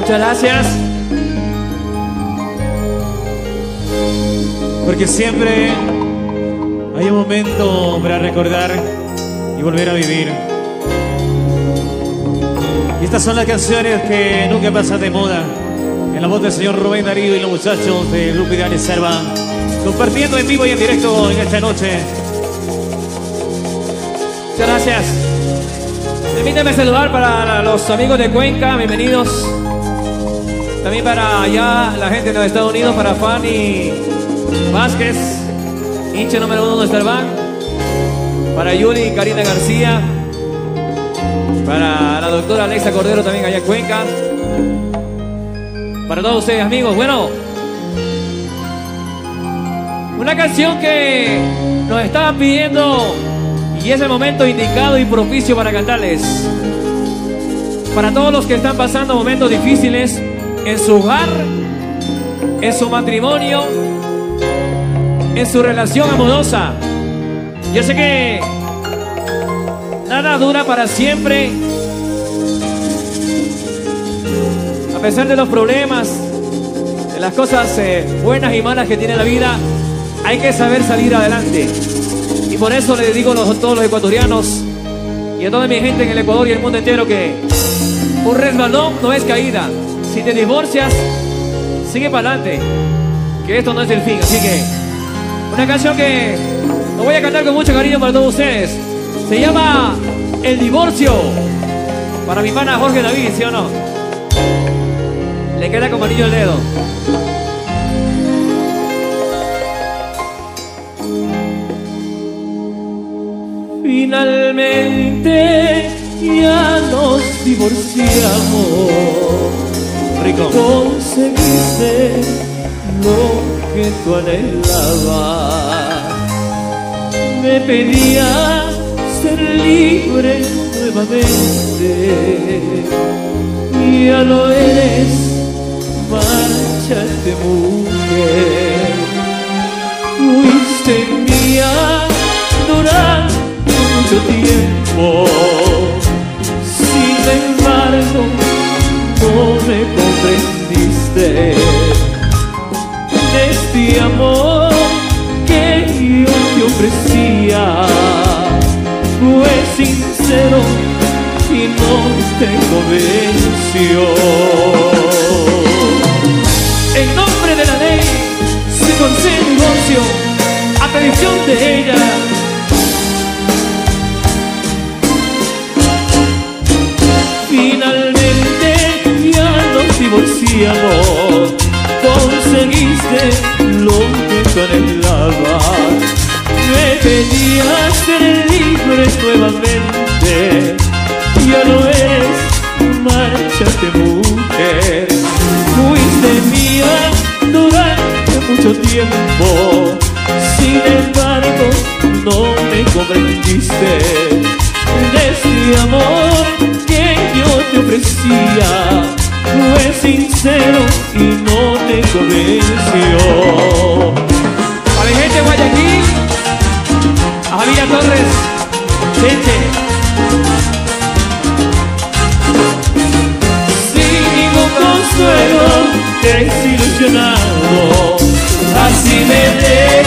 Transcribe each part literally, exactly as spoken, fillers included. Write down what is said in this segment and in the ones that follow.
Muchas gracias. Porque siempre hay un momento para recordar y volver a vivir. Y estas son las canciones que nunca pasan de moda. En la voz del señor Rubén Darío y los muchachos de Grupo Ideales Selva, compartiendo en vivo y en directo en esta noche. Muchas gracias. Permítame saludar para los amigos de Cuenca, bienvenidos. También para allá la gente de los Estados Unidos, para Fanny Vázquez, hincha número uno de Starbucks. Para Yuri y Karina García. Para la doctora Alexa Cordero también allá en Cuenca. Para todos ustedes, amigos. Bueno, una canción que nos estaban pidiendo y es el momento indicado y propicio para cantarles. Para todos los que están pasando momentos difíciles en su hogar, en su matrimonio, en su relación amorosa. Yo sé que nada dura para siempre. A pesar de los problemas, de las cosas eh, buenas y malas que tiene la vida, hay que saber salir adelante. Y por eso le digo a todos los ecuatorianos y a toda mi gente en el Ecuador y el mundo entero que un resbalón no es caída. Si te divorcias, sigue para adelante, que esto no es el fin. Así que una canción que lo voy a cantar con mucho cariño para todos ustedes. Se llama El Divorcio. Para mi pana Jorge David, ¿sí o no? Le queda como anillo el dedo. Finalmente ya nos divorciamos. Rico. Conseguiste lo que tú anhelabas. Me pedías ser libre nuevamente. Y ya lo eres, márchate mujer. Fuiste mía durante mucho tiempo. Sin embargo, no me comprendiste. Este amor que yo te ofrecía fue sincero y no te convenció. En nombre de la ley se concede divorcio a petición de ella. Finalmente ya nos divorciamos. Conseguiste lo que tú anhelabas. Me pedías ser libre nuevamente. Ya lo eres, márchate mujer. Fuiste mía durante mucho tiempo. Sin embargo, no me comprendiste. De este amor que yo te ofrecía fue sincero y no te convenció. A mi gente de Guayaquil, a Javier Torres, gente. Sin ningún consuelo, desilusionado, así me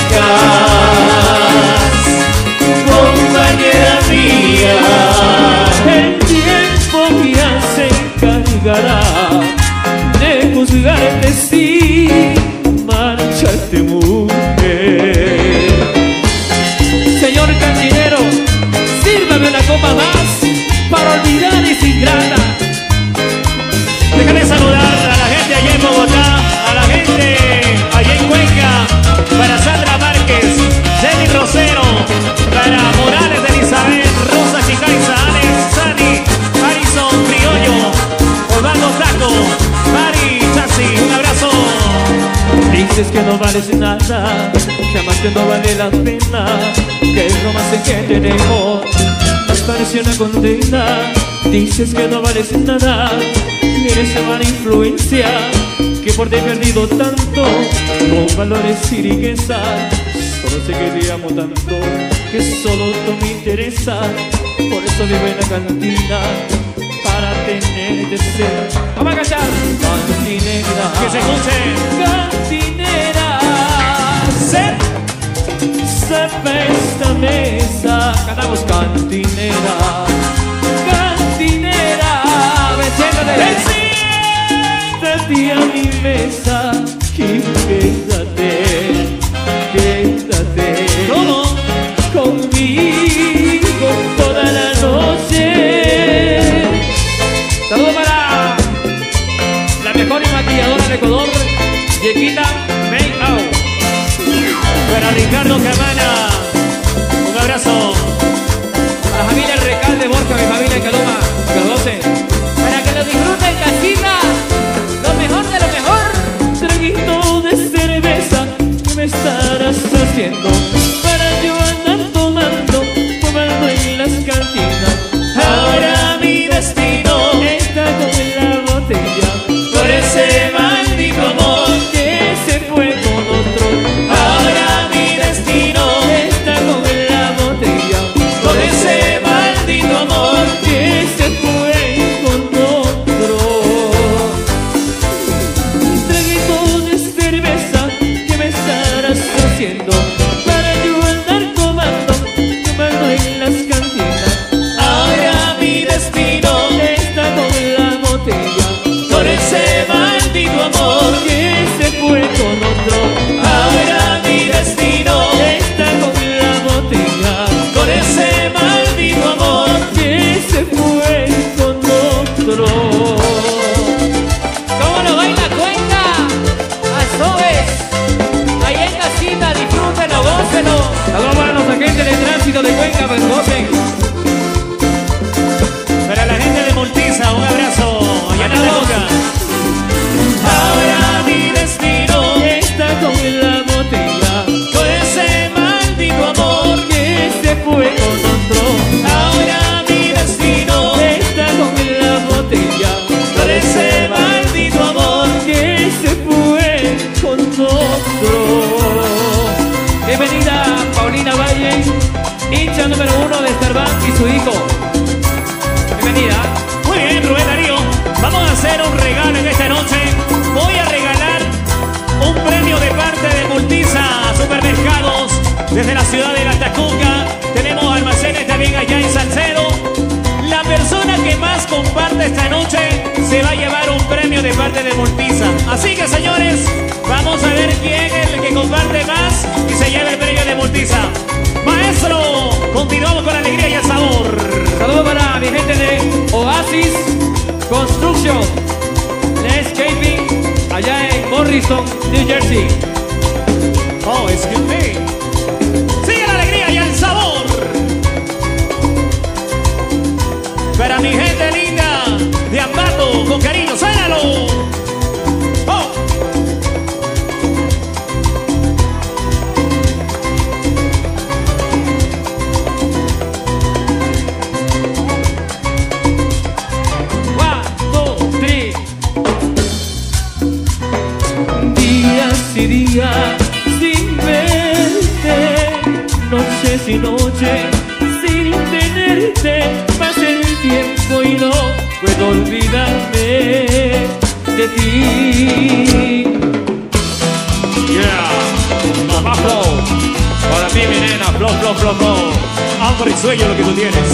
dejas, compañera mía. El tiempo ya se encargará de juzgarte, sí, márchate mujer. Señor cantinero, sírvame una copa más para olvidar esa ingrata. Déjame saludar a la gente allá en Bogotá, a la gente allá en Cuenca, para Sandra Márquez, Jenny Rosero, para Morales de Elizabeth, Rosa Chicaiza, Alex, Sani, Harrison Criollo, Osvaldo Taco, Mari, Chassi, un abrazo. Dices que no vales nada, que amaste no vale la pena, que el romance que tenemos nos pareció una condena. Dices que no vales nada, que eres una mala influencia, que por ti he perdido tanto, con valores y riqueza. Solo sé que te amo tanto, que solo tú me interesas, por eso vivo en la cantina, para tenerte cerca. Vamos a cantar. Cantinera, Que se escuche. cantinera, se, sepa esta mesa. Cantamos cantinera, cantinera, ven, siéntate a mi mesa y quédate, quédate. ¿Cómo? Conmigo toda la noche. Saludos para la mejor maquilladora de Ecuador, Yequita Make Out. Para Ricardo Camana, un abrazo. A la familia Recalde Borja, mi familia en Caloma, que lo gocen. Para que lo disfruten, casita, lo mejor de lo mejor. Traguito de cerveza que me estarás haciendo para yo andar tomando, tomando en las cantinas. Ahora mi destino Está con la botella por ese maldito amor. que se fue con otro. Ahora mi destino Está con la botella por ese maldito amor. que se fue con otro. Un traguito de cerveza que me estarás haciendo para yo andar tomando, tomando en las cantinas. Ahora mi destino Está con la botella por ese maldito amor. que se fue con otro. Ahora mi destino Está con la botella por ese maldito amor. que se fue con otro. ¿Cómo lo baila Cuenca? A Sobes, ahí en casita, disfrútenlo, gócenlo. Saludos para los agentes de tránsito de Cuenca, pues gocen. Para la gente de Multiza, un abrazo. Allá en la boca. Ahora mi destino Está con la botella por ese maldito amor. que se fue con otro. Ahora mi destino Está con la botella por ese maldito amor. que se fue con otro. Bienvenida Paulina Valle, hincha número uno de Starbucks y su hijo. Bienvenida. Muy bien, Rubén Darío. Vamos a hacer un regalo en esta noche. Voy a regalar un premio de parte de Multiza Supermercados desde la ciudad de La Tacunga. Tenemos almacenes también allá en Salcedo. La persona que más comparte esta noche se va a llevar un premio de parte de Multiza. Así que, señores, vamos a ver quién es el que comparte más y se lleva el premio de Multiza. Maestro, continuamos con la alegría y el sabor. Saludos para mi gente de Oasis Construction Landscaping allá en Morrison, New Jersey. Oh, excuse me. Sigue la alegría y el sabor. Para mi gente linda de Ambato, con cariño, suénalo. Oh. One, two, three. Días y días sin verte, noches y noches sin tenerte. Pasa el tiempo y no puedo olvidarme de ti. Yeah. Mamá Flow. Para ti, mi nena. Flow, flow, flow, flow. Hambre y sueño lo que tú tienes.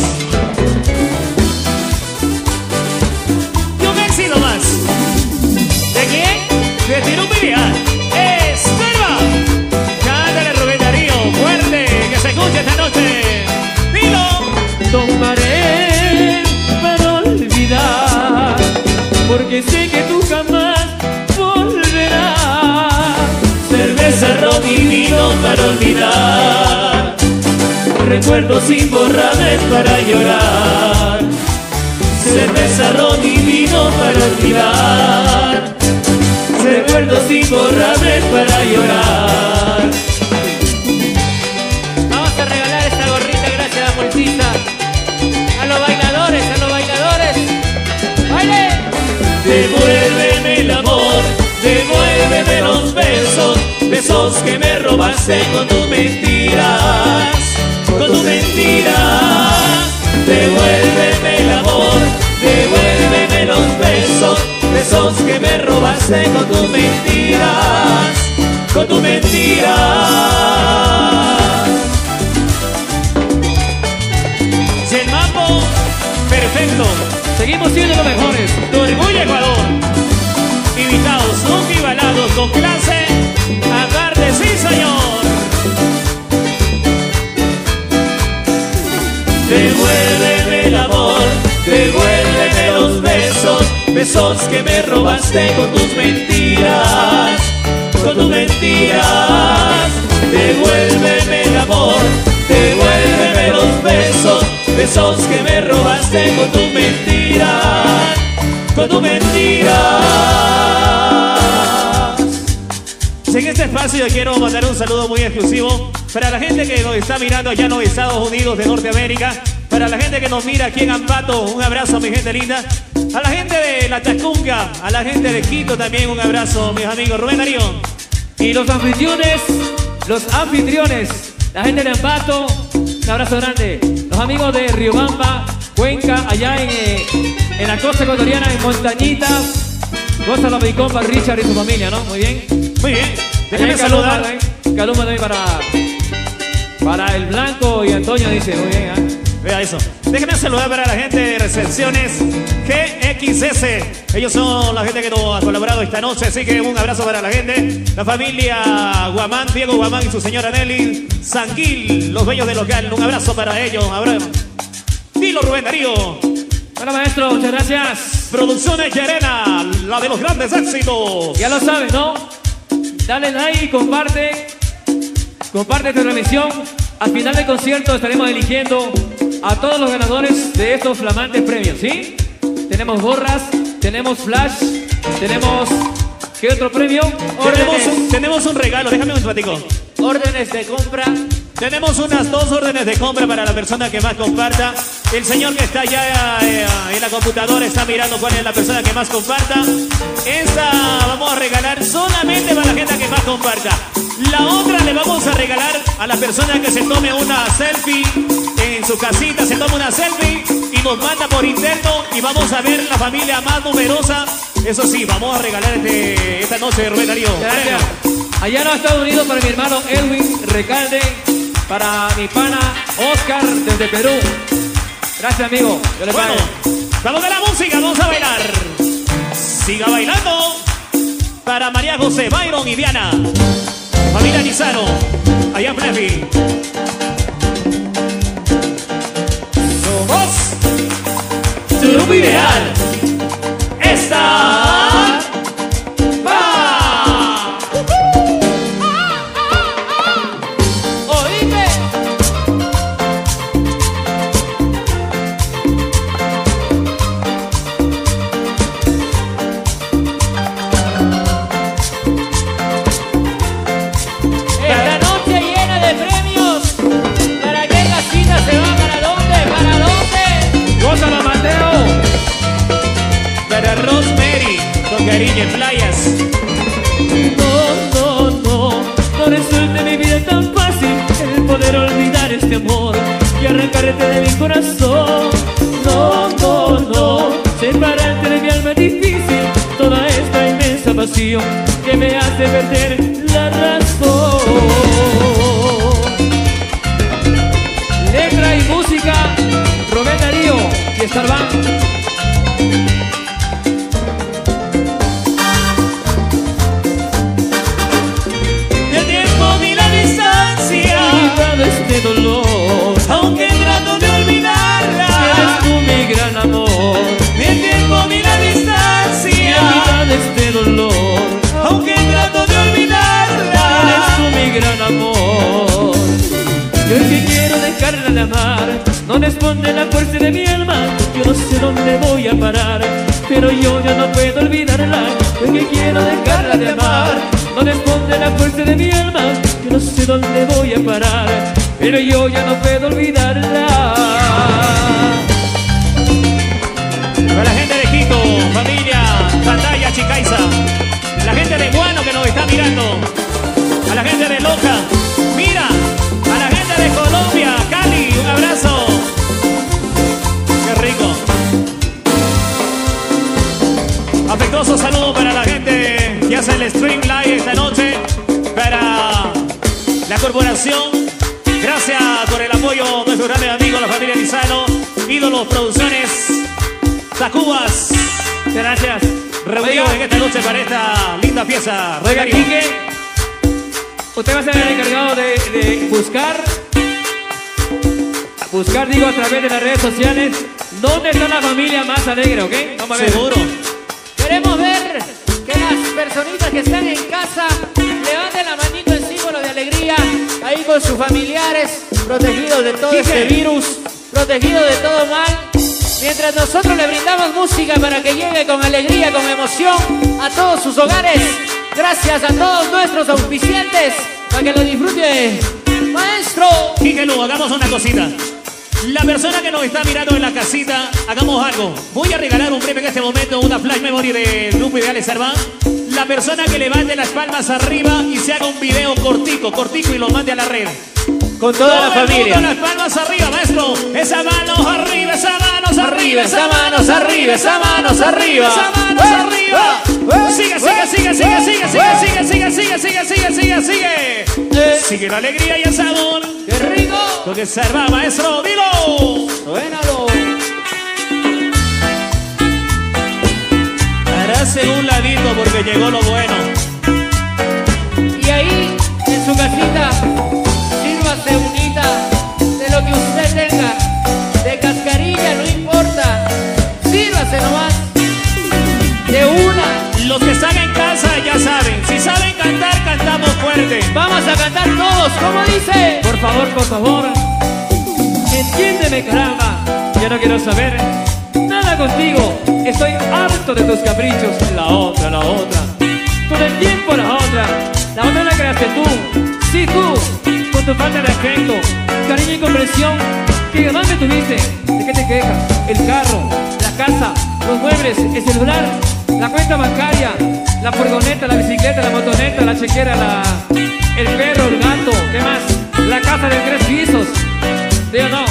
Y un éxito más. ¿De quién? De Tirupiria. Esperma. Cántale, Rubén Darío. Fuerte. Que se escuche esta noche. Dilo. Tomaré para olvidar, porque sé que tú jamás volverás. Cerveza, ron y vino para olvidar. Recuerdos imborrables para llorar. Cerveza, ron y vino para olvidar. Recuerdos imborrables para llorar. Vamos a regalar esta gorrita gracias a Multiza. A los bailadores, a los bailadores. ¡Baile! Devuélveme el amor, devuélveme los besos, besos que me robaste con tus mentiras, con tus mentiras. Devuélveme el amor, devuélveme los besos, besos que me robaste con tus mentiras, con tus mentiras. Si el mambo, perfecto. Seguimos siendo los mejores. Tu orgullo, Ecuador. Invitados, nunca igualados, con clase, aparte, sí señor. Devuélveme el amor, devuélveme los besos, besos que me robaste con tus mentiras, con tus mentiras. Devuélveme el amor, devuélveme los besos, besos que me robaste con tus mentiras, con tus mentiras. En este espacio yo quiero mandar un saludo muy exclusivo para la gente que nos está mirando allá en los Estados Unidos de Norteamérica, para la gente que nos mira aquí en Ambato, un abrazo mi gente linda, a la gente de La Tacunga, a la gente de Quito también un abrazo, mis amigos. Rubén Darío. Y los anfitriones, los anfitriones, la gente de Ambato, un abrazo grande. Los amigos de Riobamba, Cuenca, allá en, eh, en la costa ecuatoriana, en Montañita. Gózalo, mi compa Richard y su familia, ¿no? Muy bien. Muy bien. Déjame saludar. Caluma también para, para el Blanco y Antonio, dice. Muy bien, ¿eh? Vea eso. Déjenme saludar para la gente de Recepciones G X S. Ellos son la gente que nos ha colaborado esta noche, así que un abrazo para la gente. La familia Guamán, Diego Guamán y su señora Nelly Sanguil, los dueños del local. Un abrazo para ellos. Abrazo. Dilo, Rubén Darío. Bueno, maestro, muchas gracias. Producciones Llerena, la de los grandes éxitos. Ya lo sabes, ¿no? Dale like y comparte. Comparte esta transmisión. Al final del concierto estaremos eligiendo a todos los ganadores de estos flamantes premios, ¿sí? Tenemos gorras, tenemos flash, tenemos... ¿Qué otro premio? Tenemos un, tenemos un regalo, déjame un platico. Órdenes de compra. Tenemos unas dos órdenes de compra para la persona que más comparta. El señor que está allá eh, en la computadora está mirando cuál es la persona que más comparta. Esta vamos a regalar solamente para la gente que más comparta. La otra le vamos a regalar a la persona que se tome una selfie en su casita, se toma una selfie y nos manda por interno y vamos a ver la familia más numerosa. Eso sí, vamos a regalar este, esta noche de Rubén Darío. Gracias. Allá en los Estados Unidos para mi hermano Edwin Recalde, para mi pana Oscar desde Perú. Gracias, amigo. Yo le bueno, vamos de la música, vamos a bailar. Siga bailando. Para María José, Byron y Diana. Familia Lizaro, allá en Flefi. Somos tu grupo ideal. Esta va. Oíme. Esta noche llena de premios. ¿Para qué casita se va? ¿Para dónde? ¿Para dónde? Gózalo, Mateo. Para Rosemary, con cariño en playas. No, no, no, no resulta mi vida tan fácil el poder olvidar este amor y arrancarte de mi corazón. No, no, no, separarte de mi alma es difícil, toda esta inmensa pasión que me hace perder la razón. Letra y música, Rubén Darío y Starban. Este dolor, aunque trato de olvidarla, eres tú mi gran amor. Ni el tiempo ni la distancia, de este dolor, aunque trato de olvidarla, eres tú mi gran amor. Yo el que quiero dejarla de amar, no responde la fuerza de mi alma. Yo no sé dónde voy a parar, pero yo ya no puedo olvidarla. Yo el que quiero dejarla de amar, no responde la fuerza de mi alma. Yo no sé dónde voy a parar, pero yo ya no puedo olvidarla. Para la gente de Quito, familia Pantalla Chicaiza, la gente de Guano que nos está mirando, a la gente de Loja, mira, a la gente de Colombia, Cali, un abrazo. Qué rico. el stream live esta noche para la corporación. Gracias por el apoyo, nuestro grande amigo, la familia Lizano, Ídolos Producciones, Tacubas. Gracias. Reunidos en esta noche para esta linda pieza. Oiga, Quique, usted va a ser el encargado de, de buscar, buscar, digo, a través de las redes sociales, dónde está la familia más alegre, ¿ok? Vamos a ver. Seguro. Queremos ver que las personitas que están en casa levanten la manito en símbolo de alegría, ahí con sus familiares, protegidos de todo Quique. este virus, protegidos de todo mal. Mientras nosotros le brindamos música para que llegue con alegría, con emoción a todos sus hogares. Gracias a todos nuestros auspiciantes, para que lo disfrute, maestro. Quique Lu, hagamos una cosita. La persona que nos está mirando en la casita, hagamos algo. Voy a regalar un premio en este momento, una flash memory del grupo Ideales Serván. La persona que levante las palmas arriba y se haga un video cortico, cortico y lo mande a la red. Con toda Todo la el familia. mundo, las palmas arriba, maestro. Esa manos arriba, esa manos arriba, esa manos arriba, esa manos arriba, esa manos arriba. Sigue, sigue, sigue, sigue, sigue, sigue, sigue, sigue, sigue, sigue, sigue, sigue, sigue. Sigue la alegría y el sabor. ¡Qué rico! Lo que serva, maestro, dilo. Suénalo. Harás un ladito porque llegó lo bueno. Y ahí, en su casita, sírvase unita de lo que usted tenga. De cascarilla, no importa. Sírvase nomás. De una. Los que están en casa ya saben. Si saben cantar, cantamos fuerte. Vamos a cantar todos, ¿cómo dice? Por favor, por favor. Entiéndeme, caramba. Ya no quiero saber nada contigo. Estoy harto de tus caprichos. La otra, la otra. Todo el tiempo la otra. La otra la creaste tú. Sí, tú. Con tu falta de afecto, cariño y comprensión que jamás me tuviste. ¿De qué te quejas? El carro, la casa, los muebles, el celular, la cuenta bancaria, la furgoneta, la bicicleta, la motoneta, la chequera, la... el perro, el gato, ¿qué más? La casa de tres pisos. ¿Sí o no?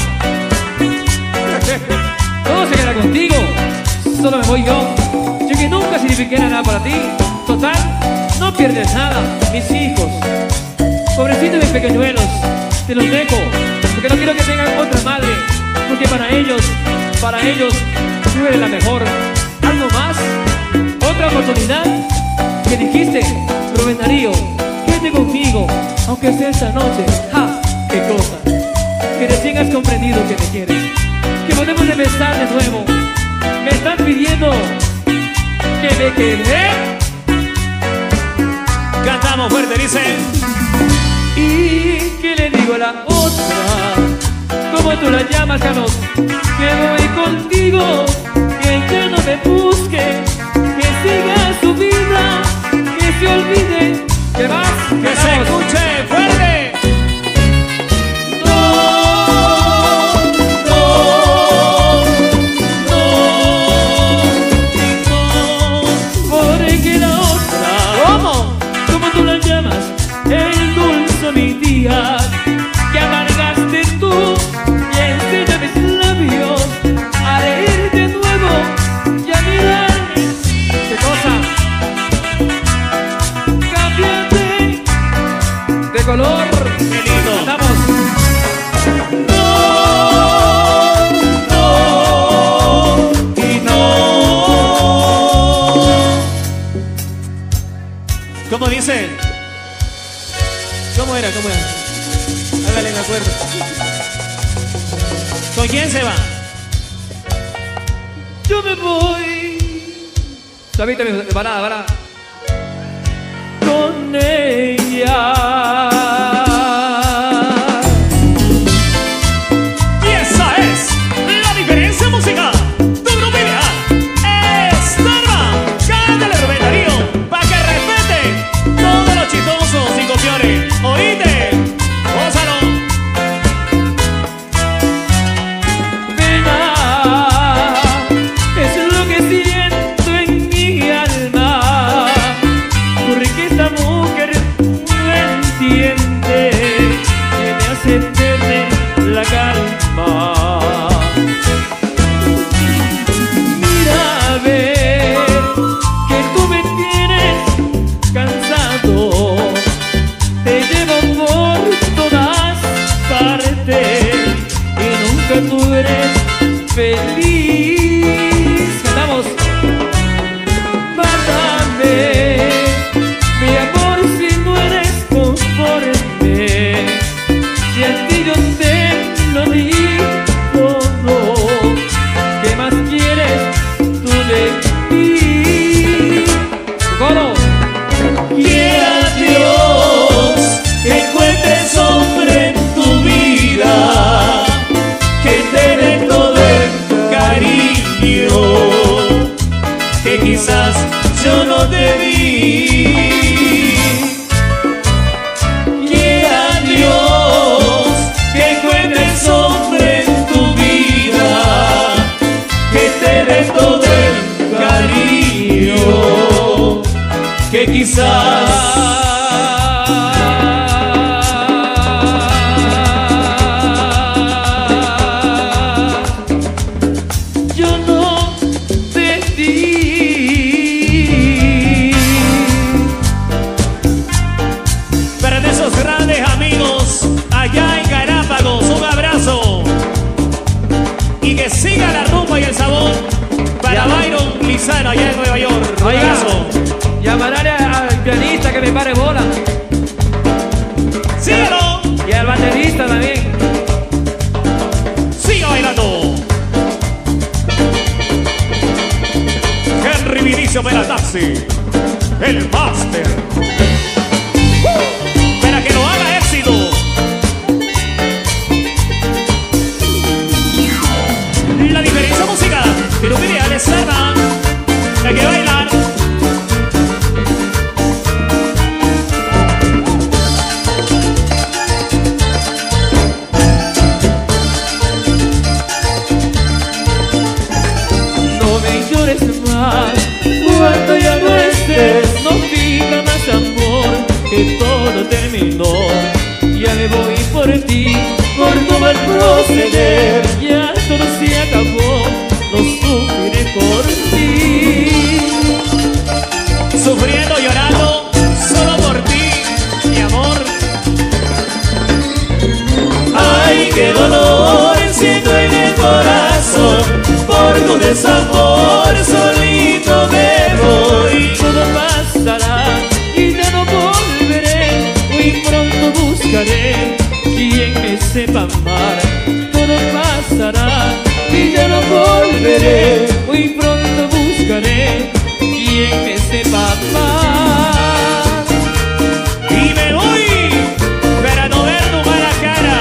Todo se queda contigo. Solo me voy yo. Yo que nunca signifiqué nada para ti. Total, no pierdes nada. Mis hijos, pobrecitos mis pequeñuelos, te los dejo. Porque no quiero que tengan otra madre. Porque para ellos, para ellos, tú eres la mejor. ¿Algo más? ¿Otra oportunidad? Que dijiste, Rubén Darío, quédate conmigo, aunque sea esta noche. ¡Ja! ¡Qué cosa! Que recién has comprendido que me quieres. Que podemos empezar de nuevo. Me están pidiendo que me quede. Cantamos fuerte, dice. Y que le digo a la otra, como tú la llamas, Carlos, que voy contigo, que ya no me busque, que siga su vida, que se olvide, que más, Que se escuche fuerte. no, no, no, porque la otra, ¿cómo? Como tú la llamas, el dulce mi día, que amargaste tú y enseña mis labios a reír de nuevo y a mirar. ¿Qué cosa? Cámbiate de color. Qué lindo. Cantamos. No, no y no. ¿Cómo dice? ¿Cómo era? ¿Cómo era? Hágale, me acuerdo. ¿Con quién se va? Yo me voy. Sabita, parada, parada. Con ella. Y esa es la diferencia musical. Tu grupo ideal es Serva. Cántale, Rubén Darío, pa' que respete todos los chistosos y copiones. Oíste, gózalo. Pena es lo que siento en mi alma. Tu riqueza, mujer, duele feliz. Cantamos. Mátame, mi amor, si no eres conforme. Si a ti yo te lo di todo, ¿qué más quieres tú de mí? ¿Cómo? Quiera Dios que encuentres hombre en tu vida, que te dé todo el cariño que quizás yo no te di. Quiera Dios que encuentres hombre en tu vida, que te dé todo el cariño que quizás yo no te di. Para esos grandes amigos allá en Galápagos, un abrazo y que siga la rumba y el sabor para Byron Lizano allá en Nueva York. Un Oiga, abrazo. llamaré al pianista que me pare bola. Síguelo. Y al baterista también. Siga bailando. Henry Vinicio Taxi, el máster. Para que lo haga éxito. La diferencia musical que no pide a Serna, hay que bailar. No me llores más cuando ya no estés. No diga más amor, que todo terminó. Ya me voy por ti, por tu mal proceder. Ya todo se acabó, no sufriré por ti. Sufriendo, llorando, solo por ti, mi amor. Ay, qué dolor siento en el corazón, por tu desamor solito me voy. Todo pasará y ya no volveré. Muy pronto buscaré quien me sepa amar. Todo pasará y ya no volveré. Muy pronto buscaré quien me sepa amar. Y me voy para no ver tu mala cara.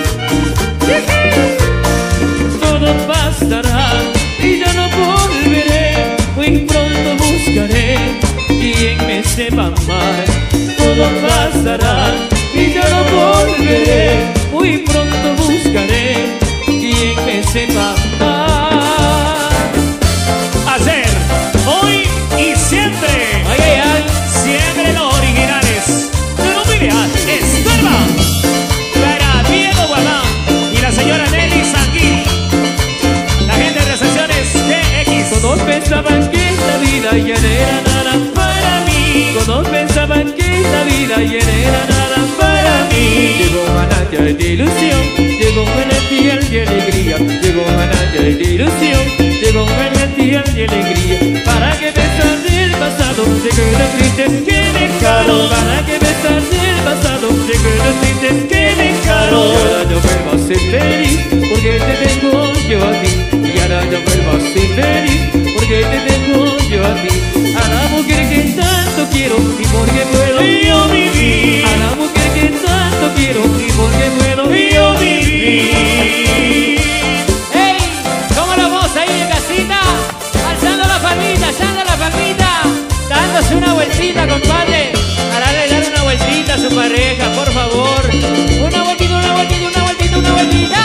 Todo pasará y ya no volveré. Muy pronto buscaré quien me sepa amar. Todo pasará y ya no volveré. Muy pronto buscaré quien me sepa amar. Ayer, hoy y siempre. Ay, ay, ay. Siempre los originales. Pero mire, Estorba para Diego Guamán y la señora Nelly Sanguín. La gente de recepciones T X. Todos pensaban que esta vida ya no era nada para mí. Todos pensaban que esta vida ya no era nada para mí. Llegó un manantial de ilusión, llegó un manantial de alegría. Llegó un manantial de ilusión, llegó un manantial de alegría. Para que pesar del pasado, se quedó triste que me caro. Para que pesar del pasado, se quedó triste que me caro. Y ahora yo vuelvo a ser feliz, porque te tengo yo a ti. Y ahora yo vuelvo a ser feliz, porque te tengo yo a ti. A la mujer que tanto quiero y porque puedo Yo viví. a la mujer que tanto quiero y porque puedo Yo viví. ¡Ey! ¿Cómo lo vamos ahí en casita? Alzando la palmita, alzando la palmita, dándose una vueltita, compadre. Para darle una vueltita a su pareja, por favor. Una vueltita, una vueltita, una vueltita, una vueltita.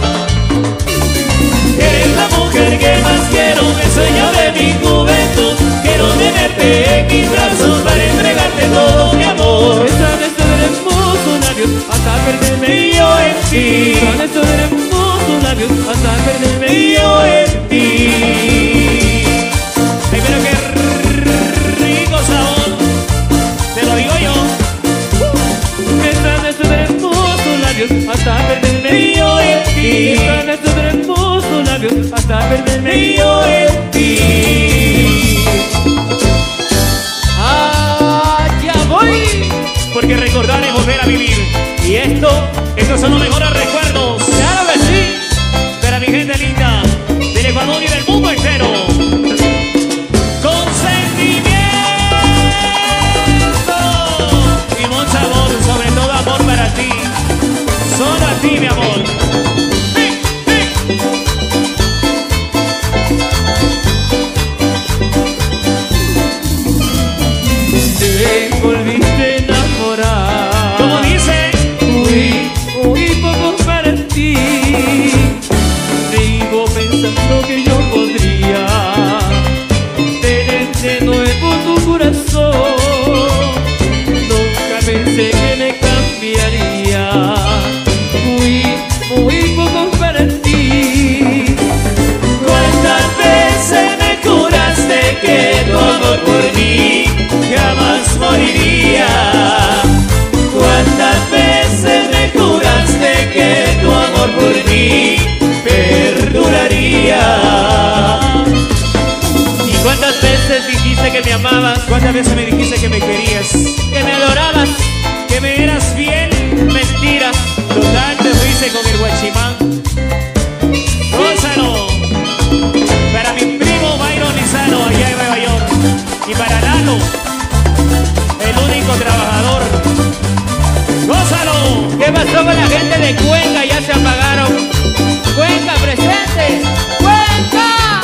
Eres la mujer que más quiero, el sueño de mi juventud. Quiero tenerte en mis brazos para entregarte todo mi amor. Besar estos hermosos labios hasta perderme Y yo en ti. Besar estos hermosos labios hasta perderme Y yo en ti. Ay, pero qué rico sabor. Te lo digo yo. Besar estos hermosos labios hasta perderme Y yo en ti. Besar estos hermosos labios hasta perderme yo en ti. Ah, ya voy. Porque recordar es volver a vivir. Y esto, Estos son los mejores recuerdos claro que sí. para mi gente linda del Ecuador y del mundo entero. Con sentimiento y mucho amor, sobre todo amor para ti. Solo a ti, mi amor. ¡Sí, sí! Te volviste a enamorar. Como dice, Muy, muy poco para ti. Vivo pensando que yo podría tener de nuevo tu corazón. Nunca pensé que me cambiaría. Muy, muy poco para ti. ¿Cuántas veces me juraste que tu amor por mí jamás moriría? ¿Cuántas veces me juraste que tu amor por mí perduraría? ¿Y cuántas veces dijiste que me amabas? ¿cuántas veces me dijiste que me querías? ¿Que me adorabas? ¿Que me eras fiel? Mentira. Total, te fuiste con el guachimán. Gózalo. Para mi primo Byron Lizano allá en Nueva York. Y para Lalo, el único trabajador. ¡Gózalo! ¿Qué pasó con la gente de Cuenca? Ya se apagaron. Cuenca presente. Cuenca.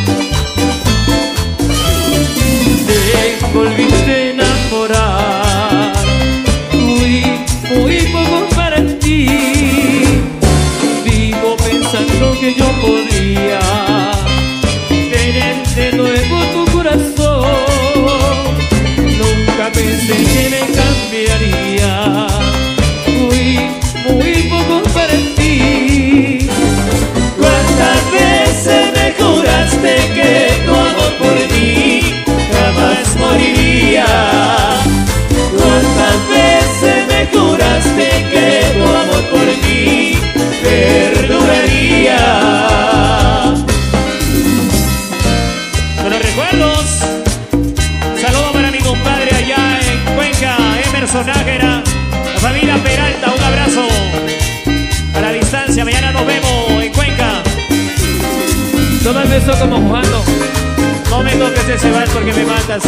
Te volviste a enamorar. Muy, muy poco para ti. Vivo pensando que yo podría tener de nuevo tu corazón. Nunca pensé que me cambiaría. Muy, muy poco para ti. ¿Cuántas veces me juraste que tu amor por mí jamás moriría? ¿Cuántas veces me juraste que tu amor por mí perduraría? Con los recuerdos. Saludos para mi compadre allá en Cuenca, Emerson Nájera. La familia Peralta, un abrazo. A la distancia, mañana nos vemos en Cuenca. Toma el beso como jugando. No me toques ese vals porque me matas.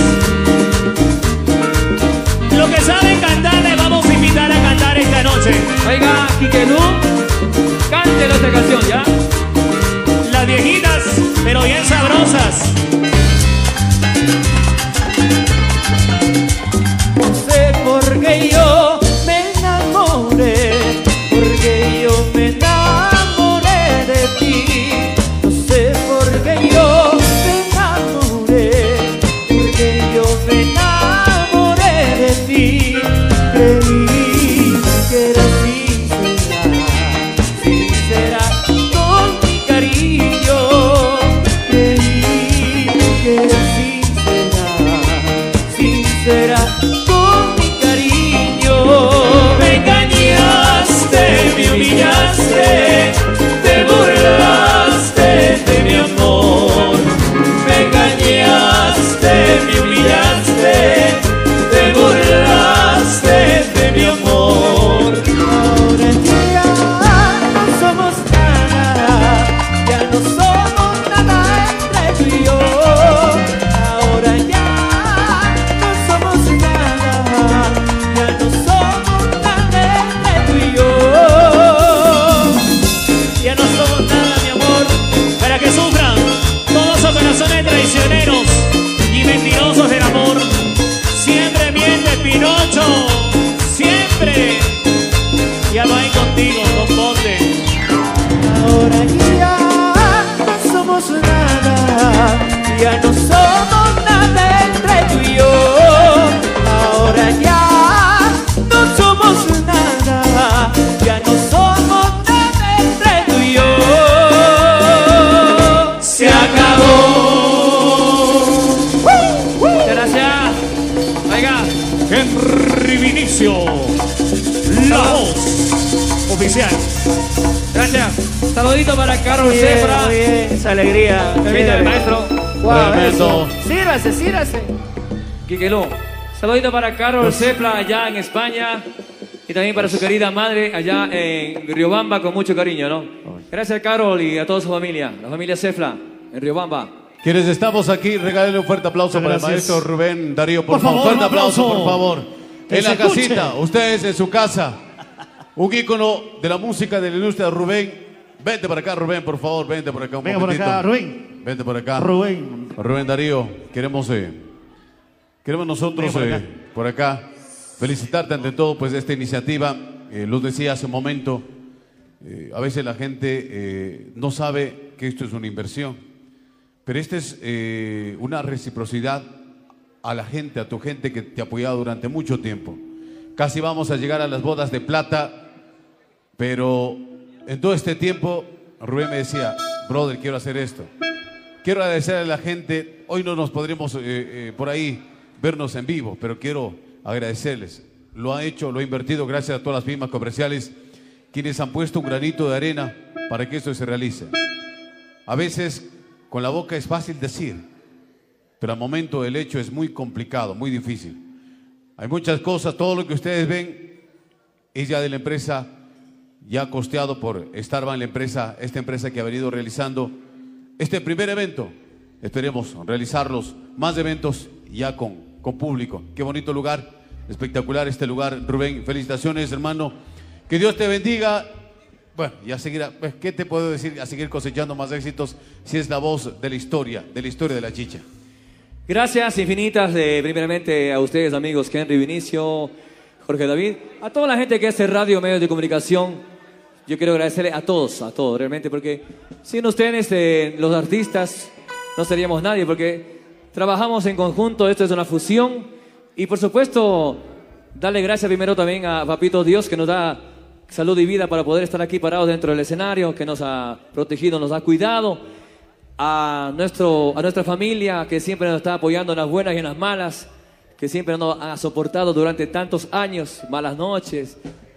Lo que saben cantar les vamos a invitar a cantar esta noche. Oiga, Quiquelú, cántelo esta canción, ¿ya? Las viejitas, pero bien sabrosas. No sé por qué yo me enamoré, porque yo me enamoré de ti. No sé por qué yo me enamoré, porque yo me enamoré de ti. Creí que eras sincera, sincera con mi cariño. Creí que eras sincera, sincera con mi cariño. Me engañaste, me humillaste, te burlaste de mi amor. Me engañaste, me humillaste, te burlaste de mi amor. Ahora ya no somos nada, ya no somos nada entre tú y yo. Ahora ya no somos nada, ya no somos nada entre tú y yo. Ya no somos nada, mi amor, para que sufran todos esos corazones traicioneros y mentirosos del amor. Siempre miente Pinocho, siempre. Ya no hay contigo, componte. Ahora ya no somos nada, ya no somos nada entre tú y yo. Ahora ya no somos nada, ya no somos nada entre tú y yo. Se acabó. Muchas gracias. Oiga, Henry Vinicio, la voz oficial. Gracias. Saludito para Carlos Muy bien, Cefra. muy bien, esa alegría. Permítame, Chévere. maestro. Guau, Tremendo. eso. Sírvase, sírvase. Quiquelú. Saludito para Carol Cepla allá en España y también para su querida madre allá en Riobamba con mucho cariño, ¿no? Gracias, Carol, y a toda su familia, la familia Cepla en Riobamba. Quienes estamos aquí, regálenle un fuerte aplauso para el Gracias. maestro Rubén Darío, por, Por favor. favor, Fuerte un aplauso. aplauso, por favor. Que En la se escuche. casita, ustedes en su casa, un ícono de la música de la industria, Rubén. Vente para acá, Rubén, por favor, vente por acá un Venga por momentito. acá, Rubén. Vente por acá. Rubén. Rubén Darío, queremos, eh, queremos nosotros Venga por eh, acá. por acá felicitarte ante todo pues de esta iniciativa. Eh, lo decía hace un momento, eh, a veces la gente eh, no sabe que esto es una inversión, pero esta es eh, una reciprocidad a la gente, a tu gente que te ha apoyado durante mucho tiempo. Casi vamos a llegar a las bodas de plata, pero en todo este tiempo Rubén me decía, brother, quiero hacer esto. Quiero agradecer a la gente. Hoy no nos podremos eh, eh, por ahí vernos en vivo, pero quiero agradecerles. Lo ha hecho, lo ha invertido gracias a todas las firmas comerciales quienes han puesto un granito de arena para que esto se realice. A veces con la boca es fácil decir, pero al momento del hecho es muy complicado, muy difícil. Hay muchas cosas, todo lo que ustedes ven es ya de la empresa, ya costeado por Starban, la empresa, esta empresa que ha venido realizando este primer evento. Esperemos realizarlos, más eventos ya con, con público. Qué bonito lugar, espectacular este lugar. Rubén, felicitaciones, hermano. Que Dios te bendiga. Bueno, ya seguirá, pues, ¿qué te puedo decir? A seguir cosechando más éxitos si es la voz de la historia, de la historia de la chicha. Gracias infinitas, eh, primeramente a ustedes, amigos, Henry, Vinicio, Jorge David, a toda la gente que hace radio, medios de comunicación. Yo quiero agradecerle a todos, a todos, realmente, porque sin ustedes, eh, los artistas, no seríamos nadie, porque trabajamos en conjunto, esto es una fusión. Y por supuesto, darle gracias primero también a Papito Dios, que nos da salud y vida para poder estar aquí parados dentro del escenario, que nos ha protegido, nos ha cuidado. A, nuestro, a nuestra familia, que siempre nos está apoyando en las buenas y en las malas, que siempre nos ha soportado durante tantos años, malas noches,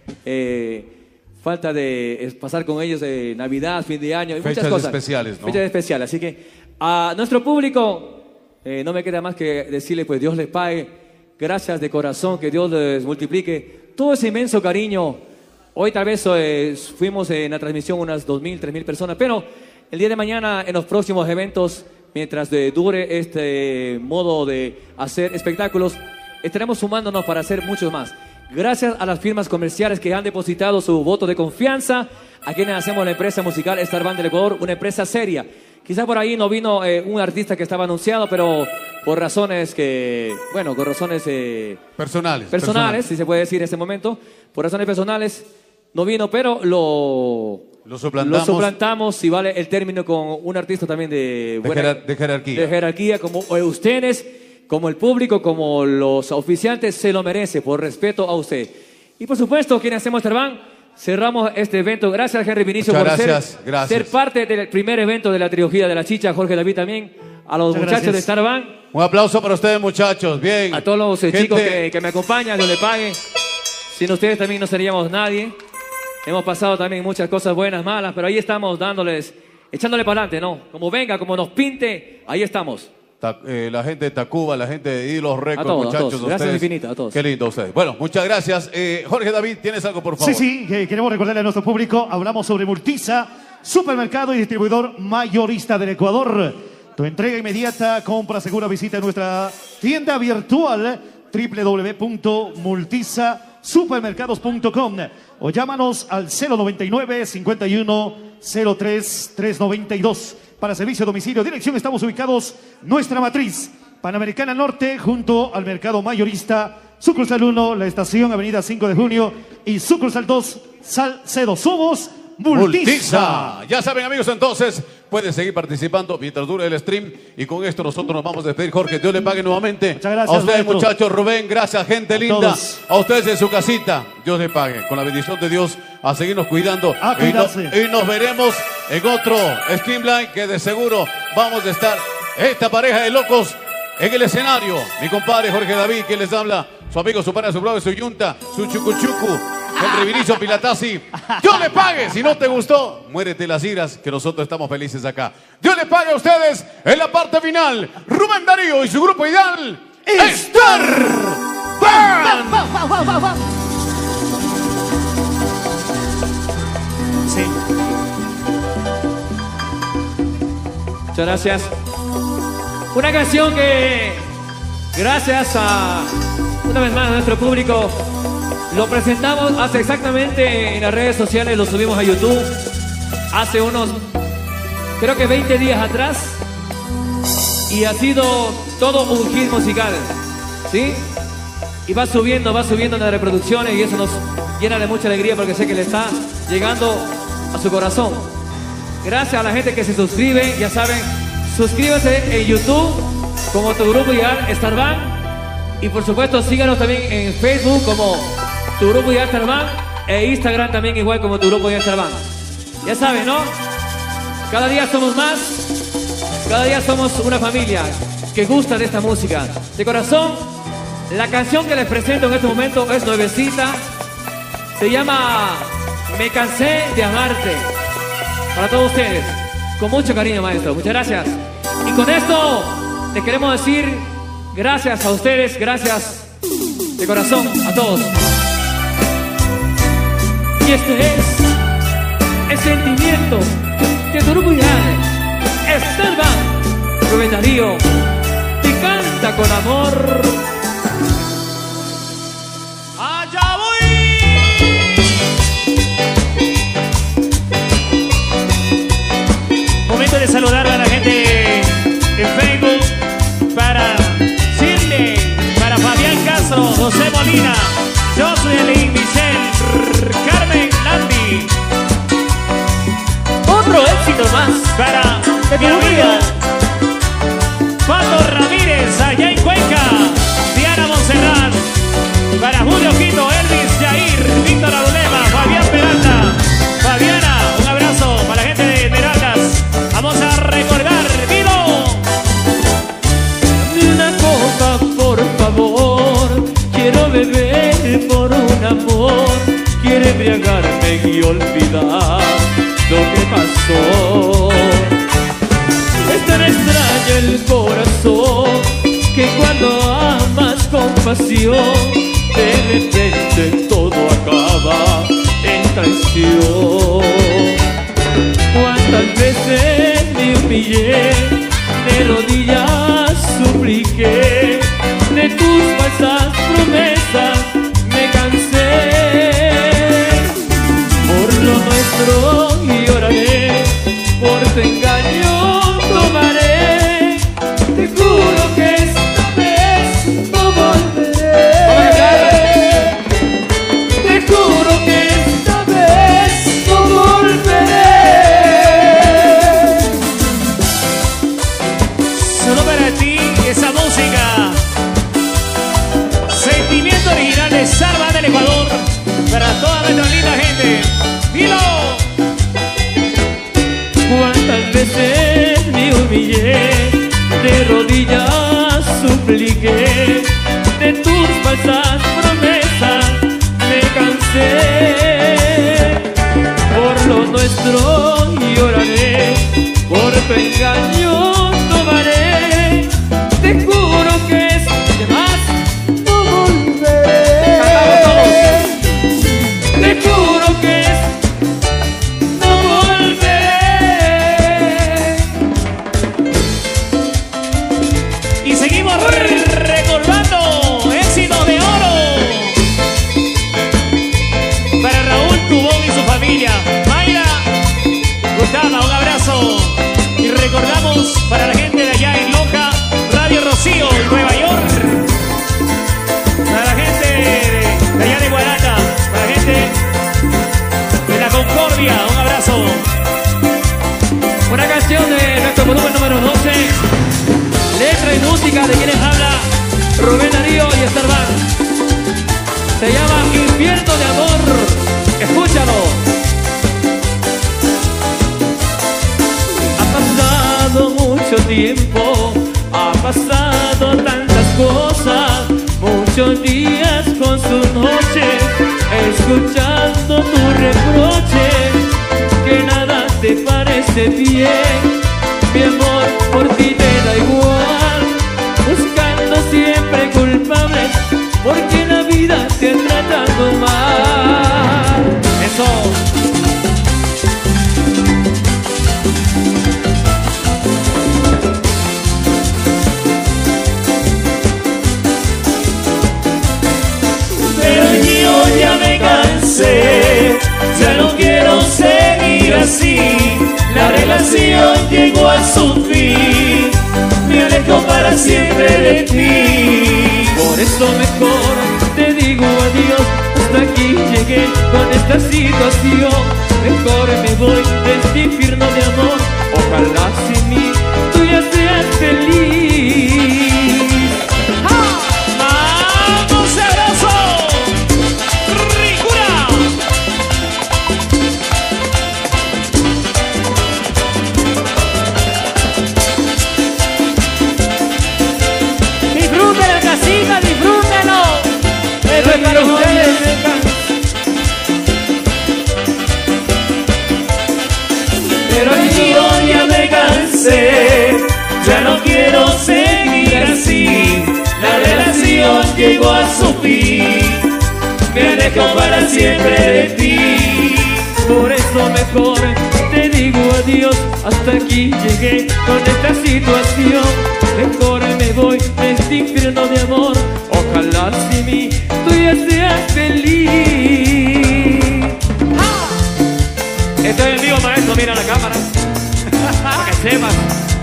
eh, falta de eh, pasar con ellos de Navidad, fin de año, y Fechas muchas cosas. especiales, ¿no? Fechas especiales. Así que a nuestro público, eh, no me queda más que decirle, pues Dios les pague, gracias de corazón, que Dios les multiplique todo ese inmenso cariño. Hoy tal vez eh, fuimos en la transmisión unas dos mil, tres mil personas, pero el día de mañana, en los próximos eventos, mientras de dure este modo de hacer espectáculos, estaremos sumándonos para hacer muchos más. Gracias a las firmas comerciales que han depositado su voto de confianza, a quienes hacemos la empresa musical Starban del Ecuador, una empresa seria. Quizá por ahí no vino eh, un artista que estaba anunciado, pero por razones que, bueno, por razones eh, Personales. personales, si se puede decir en este momento, por razones personales no vino, pero lo... Lo suplantamos. Lo suplantamos, si vale el término, con un artista también de, De, buena- jerar- de jerarquía. de jerarquía, como ustedes, como el público, como los oficiantes, se lo merece, por respeto a usted. Y por supuesto, quienes hacemos Starban, cerramos este evento. Gracias, Henry Vinicio, Muchas por gracias, ser, gracias. ser parte del primer evento de la trilogía de la chicha. Jorge David también, a los Muchas muchachos gracias. de Starban, Un aplauso para ustedes, muchachos. Bien. a todos los eh, Gente, chicos que, que me acompañan, Dios les pague. Sin ustedes también no seríamos nadie. Hemos pasado también muchas cosas buenas, malas, pero ahí estamos dándoles, echándole para adelante, ¿no? Como venga, como nos pinte, ahí estamos. Ta- eh, la gente de Tacuba, la gente de Hilos Records, A todos, a muchachos. todos. Gracias ustedes. infinitas, a todos. Qué lindo ustedes. Bueno, muchas gracias. Eh, Jorge David, ¿tienes algo, por favor? Sí, sí, que queremos recordarle a nuestro público, hablamos sobre Multisa, supermercado y distribuidor mayorista del Ecuador. Tu entrega inmediata, compra segura, visita nuestra tienda virtual w w w punto multisa supermercados punto com o llámanos al cero noventa y nueve, cincuenta y uno, cero tres, trescientos noventa y dos para servicio a domicilio. Dirección, estamos ubicados nuestra matriz Panamericana Norte, junto al mercado mayorista, sucursal uno, la estación Avenida cinco de junio y sucursal dos, Salcedo. Somos Multisa. Multisa. Ya saben, amigos, entonces pueden seguir participando mientras dure el stream. Y con esto nosotros nos vamos a despedir. Jorge, Dios le pague nuevamente. Muchas gracias, a ustedes, maestro. muchachos. Rubén, gracias, gente A linda. todos. A ustedes en su casita. Dios le pague. Con la bendición de Dios, a seguirnos cuidando. A y, no- cuidarse. y nos veremos en otro streamline que de seguro vamos a estar esta pareja de locos en el escenario. Mi compadre Jorge David, que les habla, su amigo, su pana, su brother, su yunta, su chucuchucu, Henry Vinicio Pilatazzi. Dios le pague. Si no te gustó, muérete las iras, que nosotros estamos felices acá. Dios le pague a ustedes en la parte final. Rubén Darío y su grupo ideal, Star Band. Sí. Muchas gracias. Una canción que, gracias a, una vez más, a nuestro público, lo presentamos hace exactamente en las redes sociales, lo subimos a YouTube hace unos, creo que veinte días atrás, y ha sido todo un hit musical, ¿sí? Y va subiendo, va subiendo en las reproducciones, y eso nos llena de mucha alegría porque sé que le está llegando a su corazón. Gracias a la gente que se suscribe, ya saben, suscríbase en YouTube como Tu Grupo Ideal Star Band, y por supuesto síganos también en Facebook como Tu Grupo Ideal Star Band, e Instagram también igual como Tu Grupo Ideal Star Band. Ya saben, ¿no? Cada día somos más, cada día somos una familia que gusta de esta música. De corazón, la canción que les presento en este momento es nuevecita, se llama Me Cansé de Amarte. Para todos ustedes, con mucho cariño, maestro. Muchas gracias. Y con esto te queremos decir gracias a ustedes, gracias de corazón a todos. Y este es el sentimiento de Tu Grupo Ideal Star Band. Rubén Darío te canta con amor. ¡Allá voy! Momento de saludar a la gente en Facebook, para Shirley, para Fabián Castro, José Molina, Jocelyn, Michelle, Carmen Landi. Otro éxito más Para mi amigo Pato Ramírez, allá en Cuenca. Diana Monserrat. Para Julio Quito, Elvis Jair, Víctor Abulema, Fabián Peralta. Fabiana, un abrazo para la gente de Esmeraldas. Vamos a recordar, Vivo. Una copa, por favor. Quiero beber por un amor. Quiero embriagarme y olvidar lo que pasó. Es tan extraño el corazón que cuando amas con pasión, de repente todo acaba en traición. Cuántas veces me humillé, de rodillas supliqué, de tus falsas promesas me cansé. Por lo nuestro lloraré, por tu engaño tomaré. Te juro que esta vez no volveré. Te juro que esta vez no volveré. Solo para ti esa música. Sentimiento original de Star Band del Ecuador. Para toda nuestra linda gente. ¡Dilo! Cuántas veces me humillé, de rodillas supliqué, de tus falsas promesas me cansé. Por lo nuestro lloraré, por tu engaño tomaré. Te juro que es de más no volveré. Te juro que es no volveré. Y seguimos recordando éxitos de oro. Para Raúl Tubón y su familia. Mayra, Gustavo, un abrazo. Y recordamos para la gente de allá en Loja, Radio Rocío, Nueva York. Para la gente de, de allá de Guarata. Para la gente de la Concordia, un abrazo. Una canción de nuestro volumen número doce, letra y música de quienes habla Rubén Darío y Star Band. Se llama Infierno de Amor. Escúchalo. Ha pasado mucho tiempo, ha pasado tantas cosas, muchos días con sus noches. escuchando tu reproche, que nada te parece bien. Mi amor por ti me da igual, buscando siempre culpables, porque la vida te ha tratado mal. Eso. Ya me cansé, ya no quiero seguir así. La relación llegó a su fin, me alejo para siempre de ti. Por eso mejor te digo adiós, hasta aquí llegué con esta situación. Mejor me voy de este infierno de amor, ojalá sin mí tú ya seas feliz. ¡Vamos, abrazo! Para ustedes. Pero yo ya me cansé, ya no quiero seguir así. La relación llegó a su fin, me alejo para siempre de ti. Por eso mejor te digo adiós, hasta aquí llegué con esta situación. Mejor me voy de este infierno de amor, ojalá sin mí tú ya seas feliz. ¡Ah! Estoy en vivo, maestro, mira la cámara para que sepas.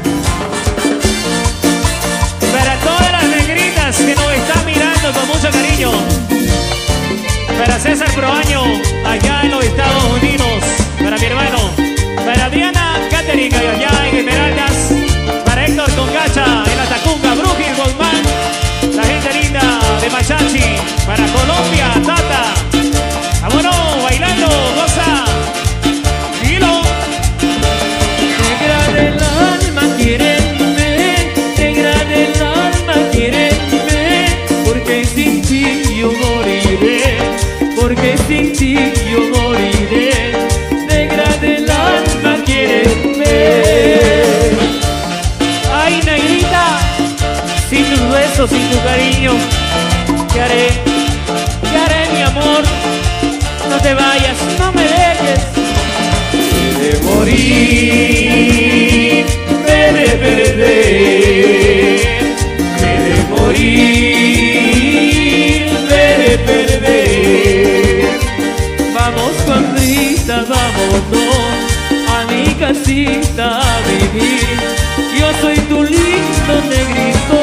Para todas las negritas que nos están mirando con mucho cariño, para César Proaño allá en los Estados Unidos, para mi hermano, para Diana Catherine allá en Esmeraldas, para Héctor Congacha en la Tacunga, Brooklyn, Goldman, la gente linda de Machachi, para Colombia, Tata, vámonos, bailando, goza, hilo. Negra del alma, quiérenme, negra del alma, quiérenme, porque sin ti yo moriré, porque sin ti yo moriré. Negra del alma, quiérenme. Ay, negrita, sin tus besos, sin tu cariño, ¿qué haré? ¿Qué haré, mi amor? No te vayas, no me dejes. De morir, me de perder, me de morir, me de perder. Vamos con Rita, vámonos a mi casita a vivir. Yo soy tu lindo negrito.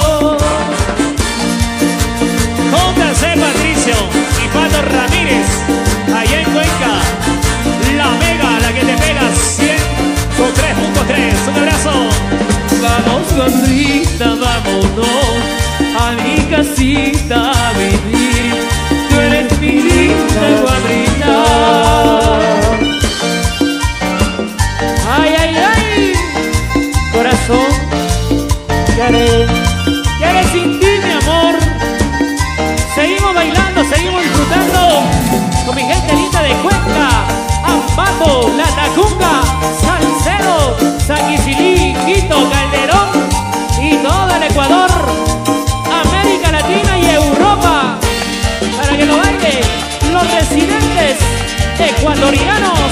Pónganse Patricio y Pato Ramírez, allá en Cuenca, la mega, la que te pegas, cien con tres punto tres, un abrazo. Vamos con Rita, vámonos a mi casita a vivir. Tú eres mi linda guabrita. Ay, ay, ay, corazón, ¿qué haré? ¿Qué haré sin ti, mi amor? Seguimos bailando, seguimos disfrutando con mi gente linda de Cuenca, Ambato, La Tacunga, Salcedo, San Isidí, Quito, Calderón y todo el Ecuador, América Latina y Europa, para que lo bailen los residentes ecuatorianos.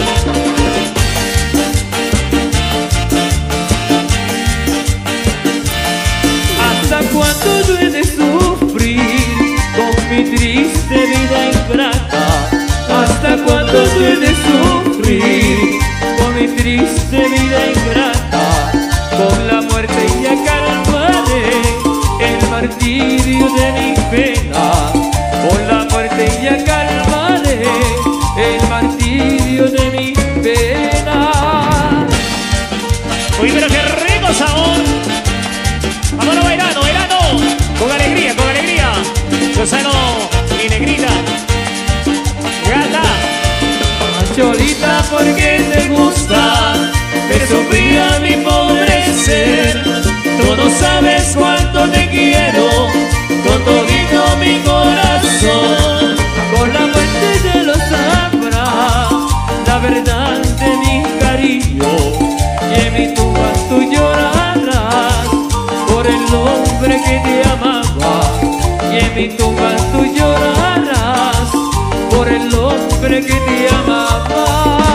¿Hasta cuándo yo he de sufrir con mi triste vida ingrata? ¿Hasta cuándo yo he de sufrir con mi triste vida ingrata? Con la muerte ya calmaré el martirio de mi pena. Con la muerte ya calmaré el martirio de mi pena. Uy, pero qué rico sabor. Vámonos bailando, bailando, con alegría, con alegría. Lozano y negrita, gata. Cholita, Porque te gusta ver sufrir a mi pobre ser. Tú no sabes cuánto te quiero con todito mi corazón. con la en mi tumba tú llorarás por el hombre que te amaba.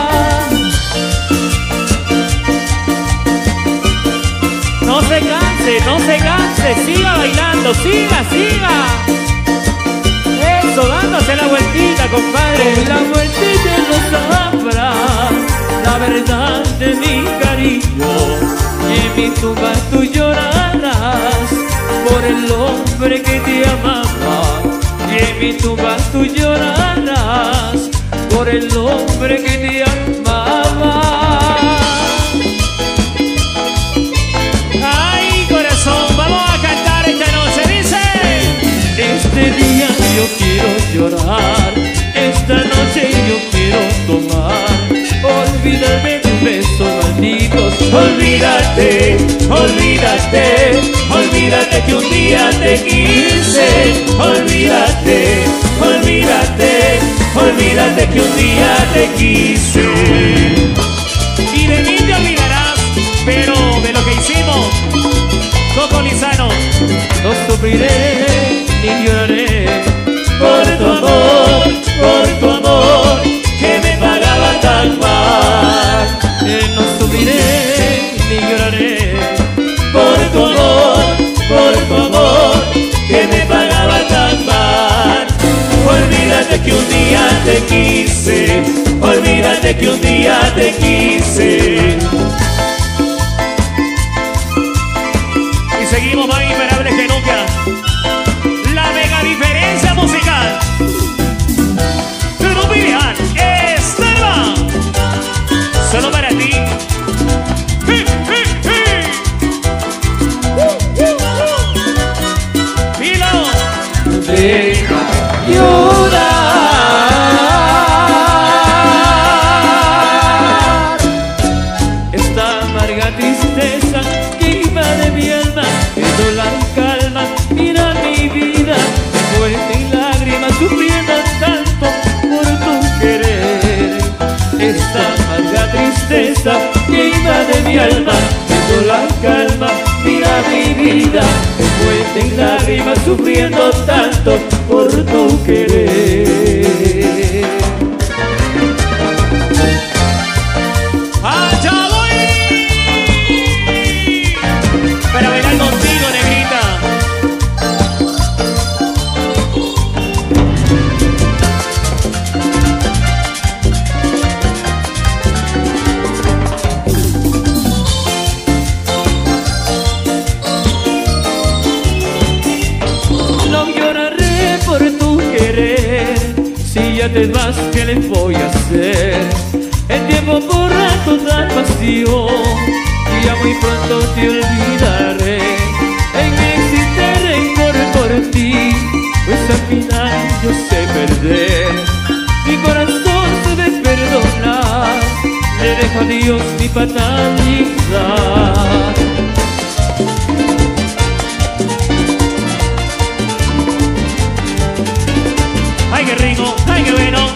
No se canse, no se canse, siga bailando, siga, siga. Eso, dándose la vueltita, compadre. Con la vueltita no sabrás la verdad de mi cariño. Y en mi tumba tú llorarás por el hombre que te amaba. Y en mi tumba tú llorarás por el hombre que te amaba. Ay, corazón, vamos a cantar esta noche, dice. Este día yo quiero llorar, esta noche yo quiero tomar. Olvídate de un beso maldito. Olvídate, olvídate, olvídate que un día te quise. Olvídate, olvídate, olvídate que un día te quise. Y de mí te olvidarás, pero de lo que hicimos, Coco Lizano. No sufriré ni lloraré Por tu amor, por tu amor, que me pagaba tan mal. Eh, no sufriré ni lloraré Por tu amor, por tu amor, que me pagaba tan mal. Olvídate que un día te quise, olvídate que un día te quise. Y seguimos más imparables que nunca. La mega diferencia musical. Rubian Esteban, solo para ti. ¡Hey, hey, hey! ¡Milo! Deja llorar esta amarga tristeza que invade mi alma, que no la calma. Mira mi vida envuelta en lágrimas, sufriendo tanto por tu querer. Esta amarga tristeza que invade mi alma, que no la calma. Mira mi vida envuelta en lágrimas, sufriendo tanto por tu querer. ¡Allá voy! Para bailar contigo, negrita. No lloraré por tu querer, si ya te vas, ¿qué le voy a hacer? El tiempo borra toda pasión y ya muy pronto te olvidaré. En mí existe rencor por ti, pues al final yo sé perder. Mi corazón debe perdonar, le dejo a Dios mi fatalidad. ¡Ay, qué rico! ¡Ay, qué bueno!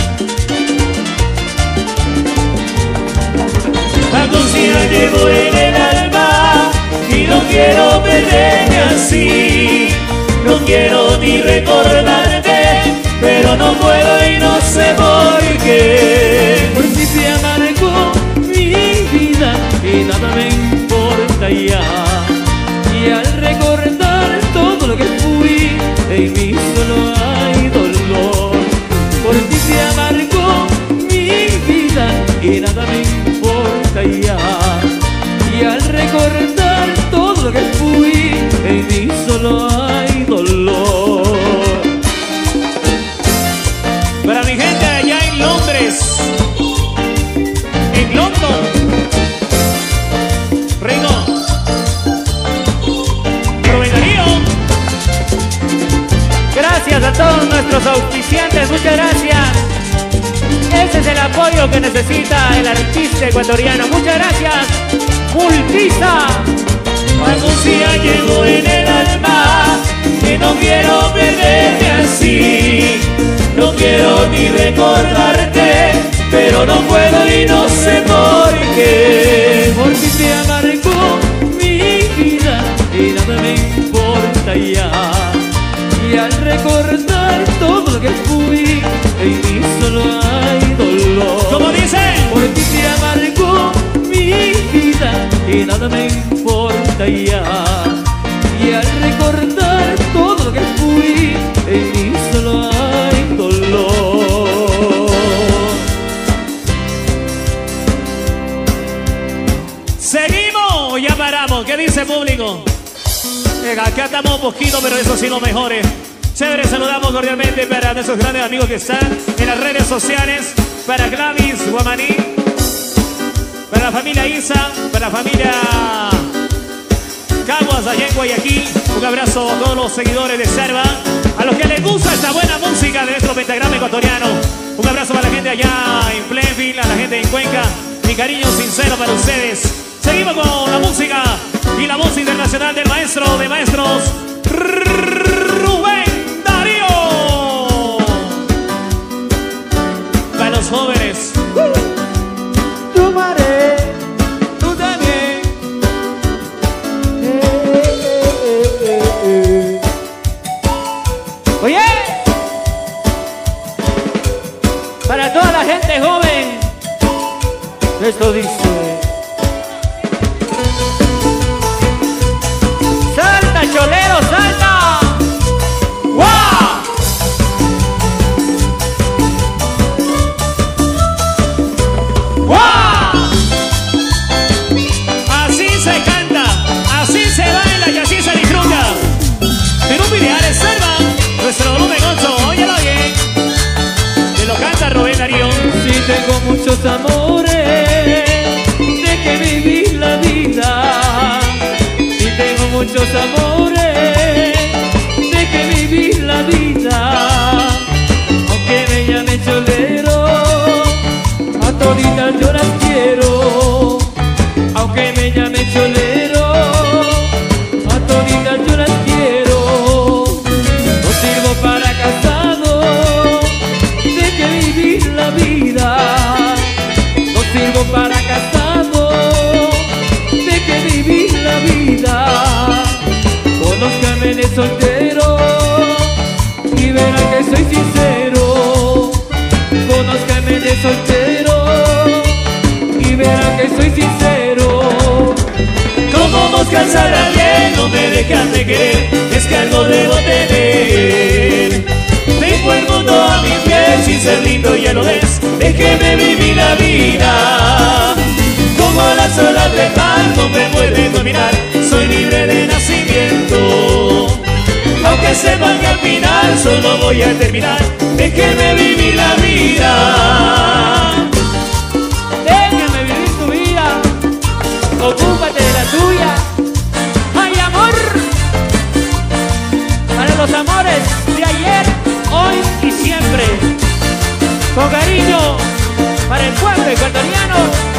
Angustia llevo en el alma y no quiero perderme así. No quiero ni recordarte, pero no puedo y no sé por qué. Por ti se amargó mi vida y nada me importa ya. Y al recordar todo lo que fui, en mí solo hay dolor. Por ti se amargó mi vida y nada me importa ya. Y al recordar todo lo que fui, en mí solo hay dolor. Para mi gente allá en Londres, en London, Rico, Rubén Darío. Gracias a todos nuestros auspiciantes, muchas gracias. Ese es el apoyo que necesita el artista ecuatoriano. Muchas gracias. Multiza. Angustia llevo en el alma, que no quiero perderme así. No quiero ni recordarte, pero no puedo y no sé por qué. Por ti se amargó mi vida y nada me importa ya. Y al dolor. ¿Cómo dice? Por ti se amargó mi vida y nada me importa ya. Y al recordar todo lo que fui, en mí solo hay dolor. Seguimos, ya paramos. ¿Qué dice público? Venga, acá estamos un poquito, pero eso sí lo mejores. Chévere, saludamos cordialmente para nuestros grandes amigos que están en las redes sociales. Para Glavis Guamaní, para la familia Isa, para la familia Caguas allá en Guayaquil. Un abrazo a todos los seguidores de Serva, a los que les gusta esta buena música de nuestro pentagrama ecuatoriano. Un abrazo para la gente allá en Plainfield, a la gente en Cuenca. Mi cariño sincero para ustedes. Seguimos con la música y la voz internacional del maestro de maestros, Rubén Darío. Para los jóvenes. Tomaré, tú también. Eh, eh, eh, eh. Oye, para toda la gente joven, esto dice: ¡salta, cholero, salta! ¡Guau! ¡Guau! Así se canta, así se baila y así se disfruta. En un video de Selva, nuestro Rubén Gonzo, óyelo bien. Que lo canta Rubén Darío. Sí, tengo muchos amores, de que vivir la vida. Sí, tengo muchos amores, de que vivir la vida. Aunque me llame cholero, a toditas yo las quiero. Aunque me llame cholero, a toditas yo las quiero. No sirvo para casado, de que vivir la vida. No sirvo para casado, de que vivir la vida. Conózcame de soltero y verán que soy sincero. Conózcame de soltero y verán que soy sincero. Como mosca alzada bien, no me dejan de querer, es que algo debo tener. Tengo el mundo a mis pies, sin ser lindo ya lo ves, déjeme vivir la vida. Como las olas del mar no me pueden dominar, soy libre de nacimiento. Aunque sepan que al final solo voy a terminar, déjeme vivir la vida. Déjame vivir tu vida, ocúpate de la tuya. ¡Ay, amor! Para los amores de ayer, hoy y siempre. Con cariño para el pueblo ecuatoriano.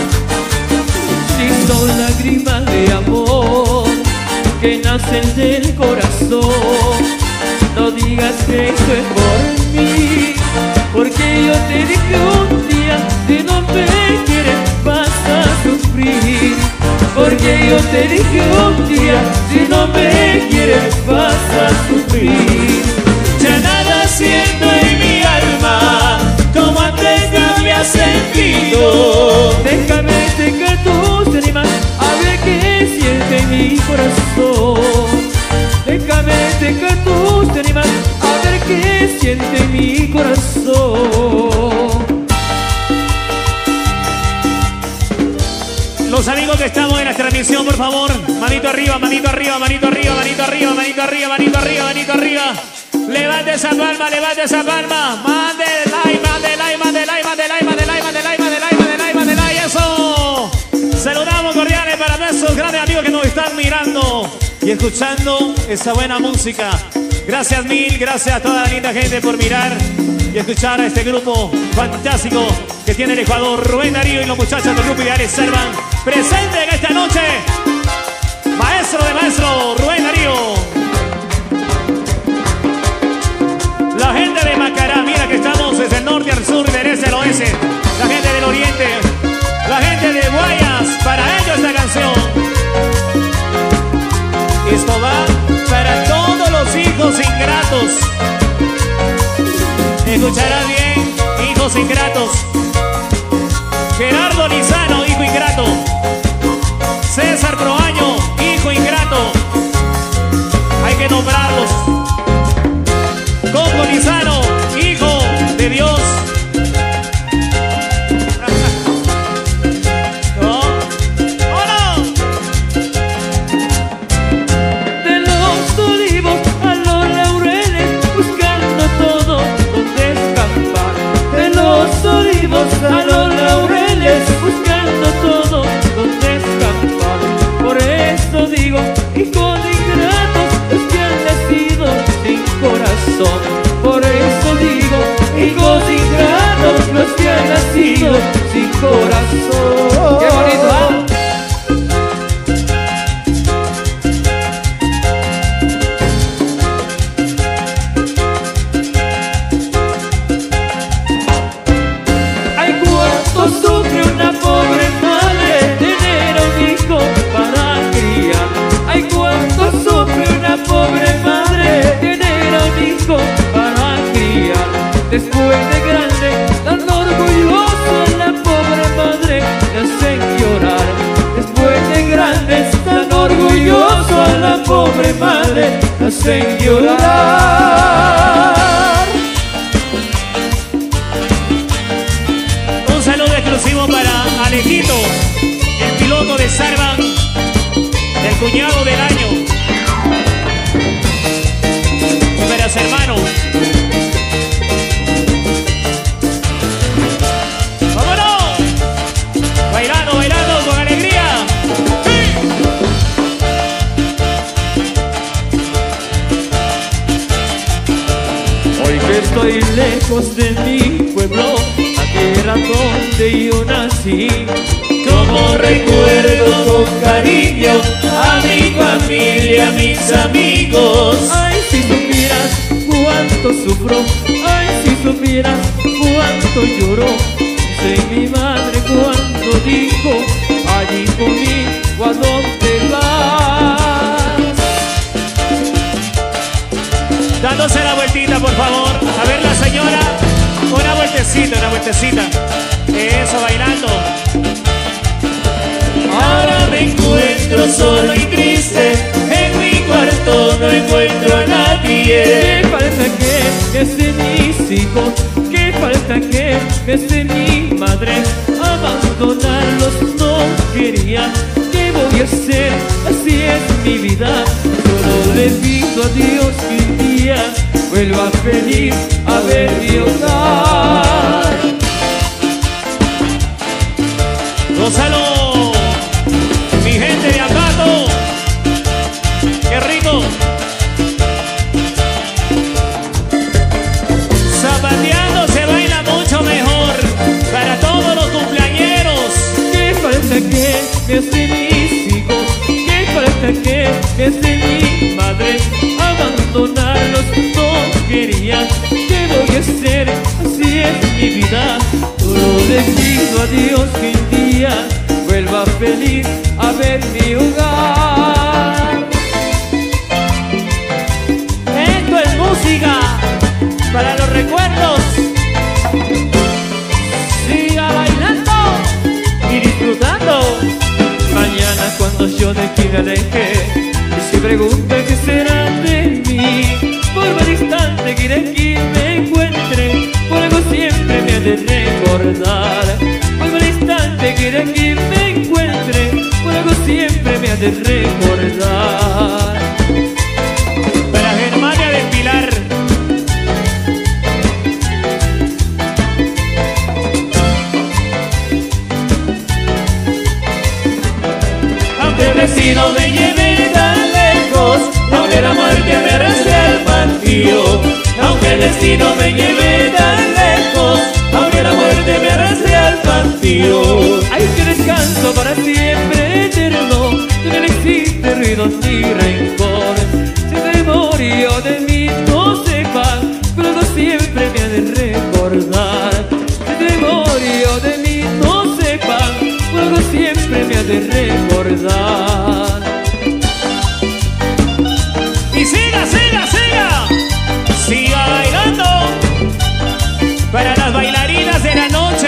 Si son lágrimas de amor que nacen del corazón, no digas que esto es por mí, porque yo te dije un día, si no me quieres vas a sufrir. Porque yo te dije un día, si no me quieres vas a sufrir. Ya nada siento en mi alma, como antes no había sentido. Déjame secar tus lágrimas, a ver qué siente mi corazón. Déjame secar tus lágrimas, a ver qué siente mi corazón. Los amigos que estamos en la transmisión, por favor, manito arriba, manito arriba, manito arriba, manito arriba, manito arriba, manito arriba, manito arriba. Levante esa palma, levante esa palma. Mande like, mande like, mande like, mande like, mande like, mande like, mande like, mande like, mande like, eso. Saludamos cordiales para nuestros grandes amigos que nos están mirando y escuchando esa buena música. Gracias mil, gracias a toda la linda gente por mirar y escuchar a este grupo fantástico que tiene el Ecuador. Rubén Darío y los muchachos del grupo Ideales Servan, presente en esta noche. Maestro de maestro, Rubén Darío. La gente de Macará, mira que estamos desde el norte al sur y del este al oeste. La gente del oriente, la gente de Guayas, para ellos esta canción. Esto va para todos los hijos ingratos. Escucharás bien, hijos ingratos. Dios. Gerardo Lizano, hijo ingrato. César Proaño, hijo ingrato. Hay que nombrarlos. Coco Lizano, hijo de Dios. ¿No? ¿O no? De los olivos a los laureles, buscando todo donde escapar. De los olivos a los laureles, buscando todo donde escapar. Por eso digo, hijos ingratos, los que han nacido sin corazón. Por eso digo, hijos ingratos, los que han nacido sin corazón. ¡Qué bonito, ¿ah? Ay, cuánto sufre una pobre madre tener a un hijo para criar. Ay, cuánto sufre una pobre madre tener a un hijo para criar. Después de grande, tan orgulloso a la pobre madre le hacen llorar. Después de grande, tan orgulloso a la pobre madre le hacen llorar. Un saludo exclusivo para Alejito, el piloto de Sarvan, el cuñado del año. Verás, hermano. ¡Vámonos! Bailando, bailando con alegría. ¡Sí! Hoy que estoy lejos de mi pueblo, la tierra donde yo nací, Como recuerdo con cariño a mi familia, a mis amigos. ay, si supieras cuánto sufro, ay, si supieras cuánto lloró. Sé mi madre cuando dijo, allí conmigo, ¿a dónde vas? Dándose la vueltita, por favor. A ver la señora. Una vueltecita, una vueltecita. Eso, bailando. Ahora me encuentro solo y triste. En mi cuarto no encuentro a nadie. ¿Qué falta que me estén mis hijos? ¿Qué falta que me esté mi madre? Abandonarlos no quería. ¿Qué voy a hacer? Así es mi vida. Solo le pido a Dios que un día vuelva feliz a ver mi hogar. Gonzalo, mi gente de Acato. Qué rico. Zapateando se baila mucho mejor. Para todos los cumpleañeros. ¿Qué falta que me esté mis hijos? ¿Qué falta que me esté mi madre? Abandonarlos no quería. ¿Qué voy a hacer? Así es mi vida. Solo le pido a Dios que un día vuelva feliz a ver mi hogar. Esto es música para los recuerdos. Siga bailando y disfrutando. Mañana cuando yo de aquí me aleje y se pregunte qué será de mí, por más distante que de aquí me encuentre, por algo siempre me ha de recordar. Por más distante que de aquí me encuentre, por algo siempre me ha de recordar. Para Germania del Pilar. Aunque el destino me lleve tan lejos, aunque la muerte me arrastre al vacío. Aunque el destino me lleve tan lejos, aunque la muerte me arrastre al vacío. Ay, que descanso para siempre eterno, que no existe ruido ni rencor. Si memoria de mí no sepan, pero no siempre me ha de recordar. Si memoria de mí no sepan, pero no siempre me ha de recordar. Y siga, siga, siga. Siga bailando. Para las bailarinas de la noche.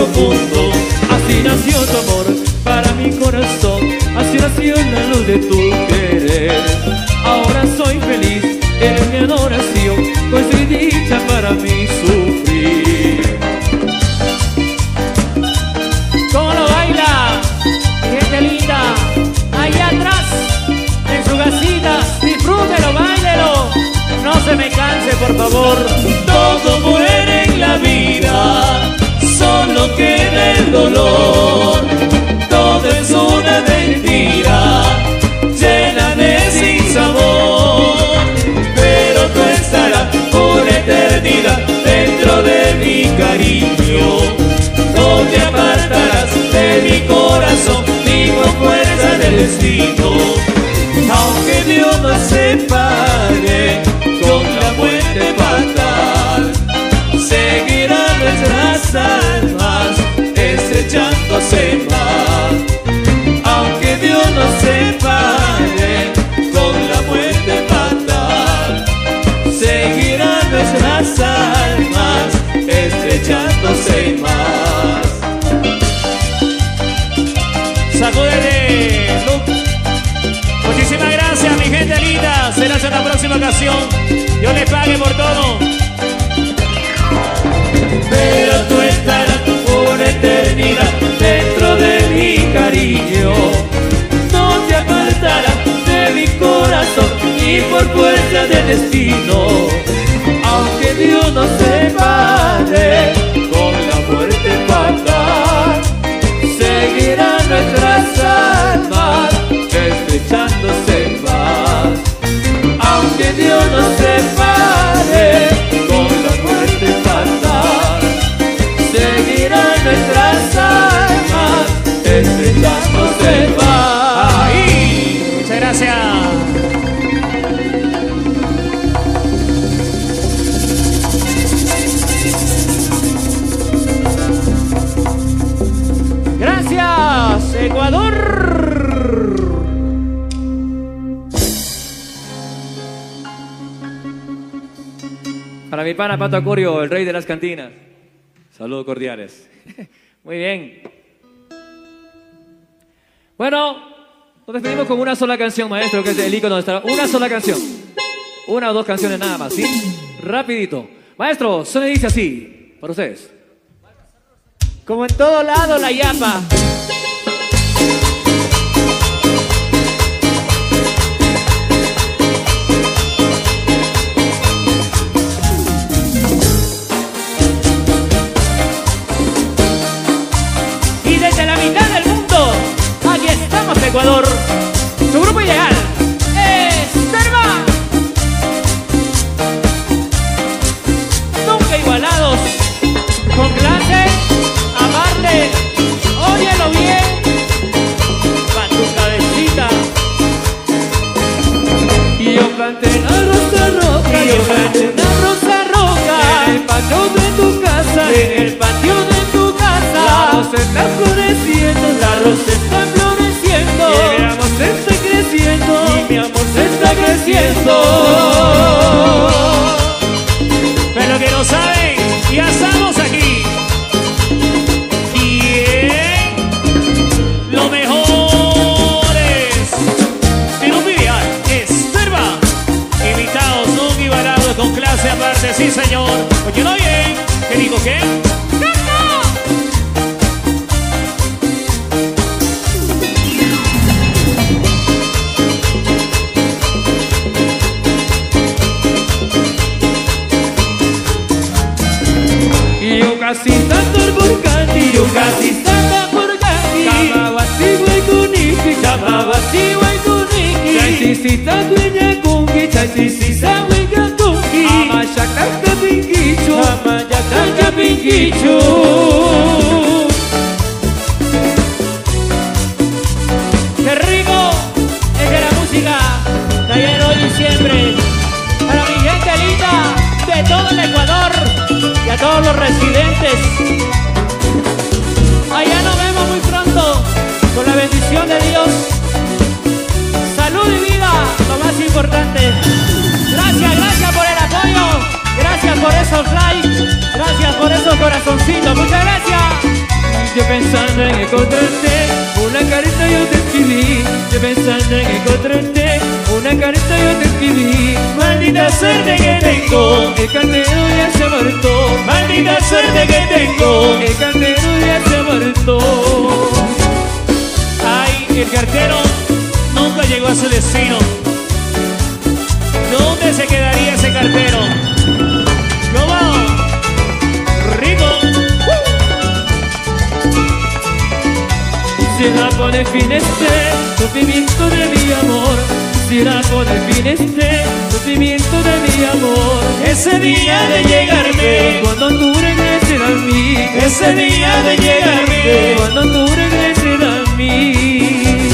profundo. Así nació tu amor para mi corazón, así nació la luz de tu querer. Ahora soy feliz en mi adoración, pues soy dicha para mí sufrir. ¿Cómo lo baila? Mi gente linda, allá atrás, en su casita, disfrútelo, báilelo, no se me canse, por favor. Todo muere en la vida, solo queda el dolor. Todo es una mentira, llena de sinsabor. Pero tú estarás por eternidad dentro de mi cariño. No te apartarás de mi corazón, ni con fuerza del destino. Aunque Dios nos separe con la muerte fatal, seguirán nuestras almas estrechándose más. Aunque Dios nos separe con la muerte fatal, seguirán nuestras almas estrechándose más. Sacúdete, Luke. Muchísimas gracias, mi gente linda. Será hasta la próxima ocasión. Dios les pague por todo. Pero tú estarás por eternidad dentro de mi cariño. No te apartarás de mi corazón, ni por fuerza del destino. Aunque Dios nos separe con la muerte fatal, seguirán nuestras almas estrechándose más. Aunque Dios nos separe con la muerte fatal, seguirán nuestras almas estrechándose más. Ahí. Muchas gracias. Gracias, Ecuador. Para mi pana Pato Acurio, el rey de las cantinas. Saludos cordiales. Muy bien. Bueno, nos despedimos con una sola canción, maestro, que es el ícono de esta. Una sola canción. Una o dos canciones nada más, ¿sí? Rapidito. Maestro, se me dice así, para ustedes. Como en todo lado, la yapa. Y desde la mitad del mundo, aquí estamos, Ecuador. Su grupo ideal es Serva. Nunca igualados, con clase, amarte, óyelo bien, pa' tu cabecita. Y yo planté una rosa roja, Y yo planté una rosa roja en el patio de tu casa, en el patio de tu la casa. rosa está floreciendo, La rosa está floreciendo y mi amor se está creciendo, y mi amor se está creciendo. Pero que no saben, ya estamos aquí. Bien. Lo mejor es mi grupo ideal es Serva. Invitados, nunca igualados, con clase aparte, sí señor. Óyelo bien. ¿Qué digo qué? Y yo casi tanto el volcán, y yo casi Santa Purgati, Kamawasi Waikuniki, Kamawasi Waikuniki, Chaisisita Dueña Kungi, Chaisisisa Wega Kungi, Amashakaka Pinkichu, Amayakaka Pinkichu. ¡Qué rico! Es de la música de ayer, hoy y siempre. Para mi gente linda de todo el Ecuador y a todos los residentes. Allá nos vemos muy pronto con la bendición de Dios. Salud y vida, lo más importante. Gracias, gracias por el apoyo. Gracias por esos likes. Gracias por esos corazoncitos. Muchas gracias. Yo pensando en encontrarte, una carita yo te escribí. Yo pensando en encontrarte, una carita yo te escribí. Maldita suerte que tengo, El cartero ya se muerto. maldita suerte que tengo. El cartero ya se muerto. Ay, el cartero nunca llegó a su destino. ¿Dónde se quedaría ese cartero? ¿Cómo? Rico. Será por el fin este sufrimiento de mi amor. Será por el fin este sufrimiento de mi amor. Ese día de llegarme, Cuando tú regreses a mí. ese día de llegarme, Cuando tú regreses a mí.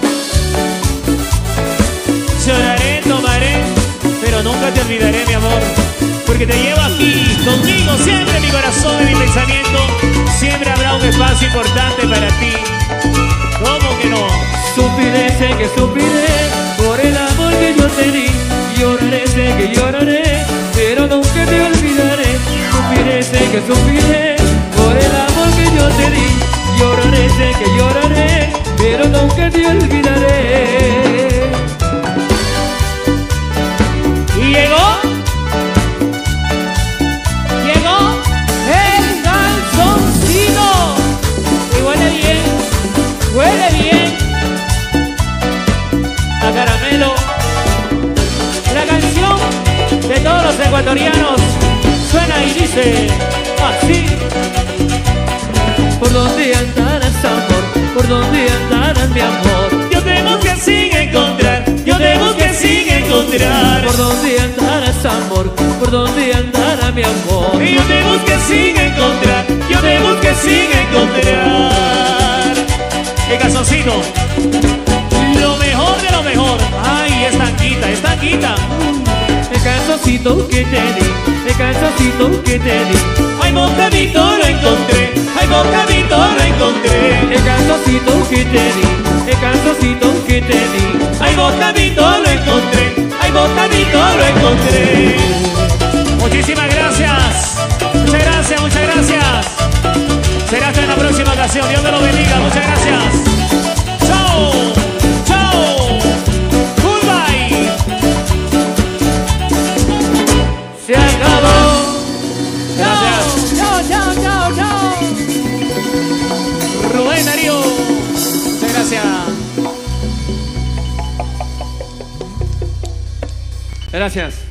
lloraré, tomaré, pero nunca te olvidaré, mi amor, porque te llevo aquí, conmigo, siempre en mi corazón, en mi pensamiento. Siempre habrá un espacio importante para ti. ¿Cómo que no? Sufriré, sé que sufriré por el amor que yo te di. Lloraré, sé que lloraré, pero nunca te olvidaré. Sufriré, sé que sufriré por el amor que yo te di. Lloraré, sé que lloraré, pero nunca te olvidaré. Y llegó, Llegó el calzoncito. Y huele bien, huele bien a caramelo. La canción de todos los ecuatorianos suena y dice así. ¿Por dónde andarás, amor? ¿Por dónde andarás, mi amor? yo te busqué sin encontrar, yo te busqué sin encontrar. ¿Por dónde andarás, amor? ¿Por dónde andará mi amor? Y yo te busqué sin encontrar, yo te busqué sin encontrar. El calzoncito, lo mejor de lo mejor. Ay, es tanquita, es tanquita. El calzoncito que te di, el calzoncito que te di. Ay, bocadito lo encontré, ay, bocadito lo encontré. El calzoncito que te di, el calzoncito que te di. Ay, bocadito lo encontré, ay, bocadito lo encontré. Muchísimas gracias, muchas gracias, muchas gracias. Será hasta en la próxima ocasión, Dios te lo bendiga, muchas gracias. Chao, chao, goodbye. Se acabó. Gracias. Chao, chao, chao, chao. Rubén Darío, muchas gracias. Gracias.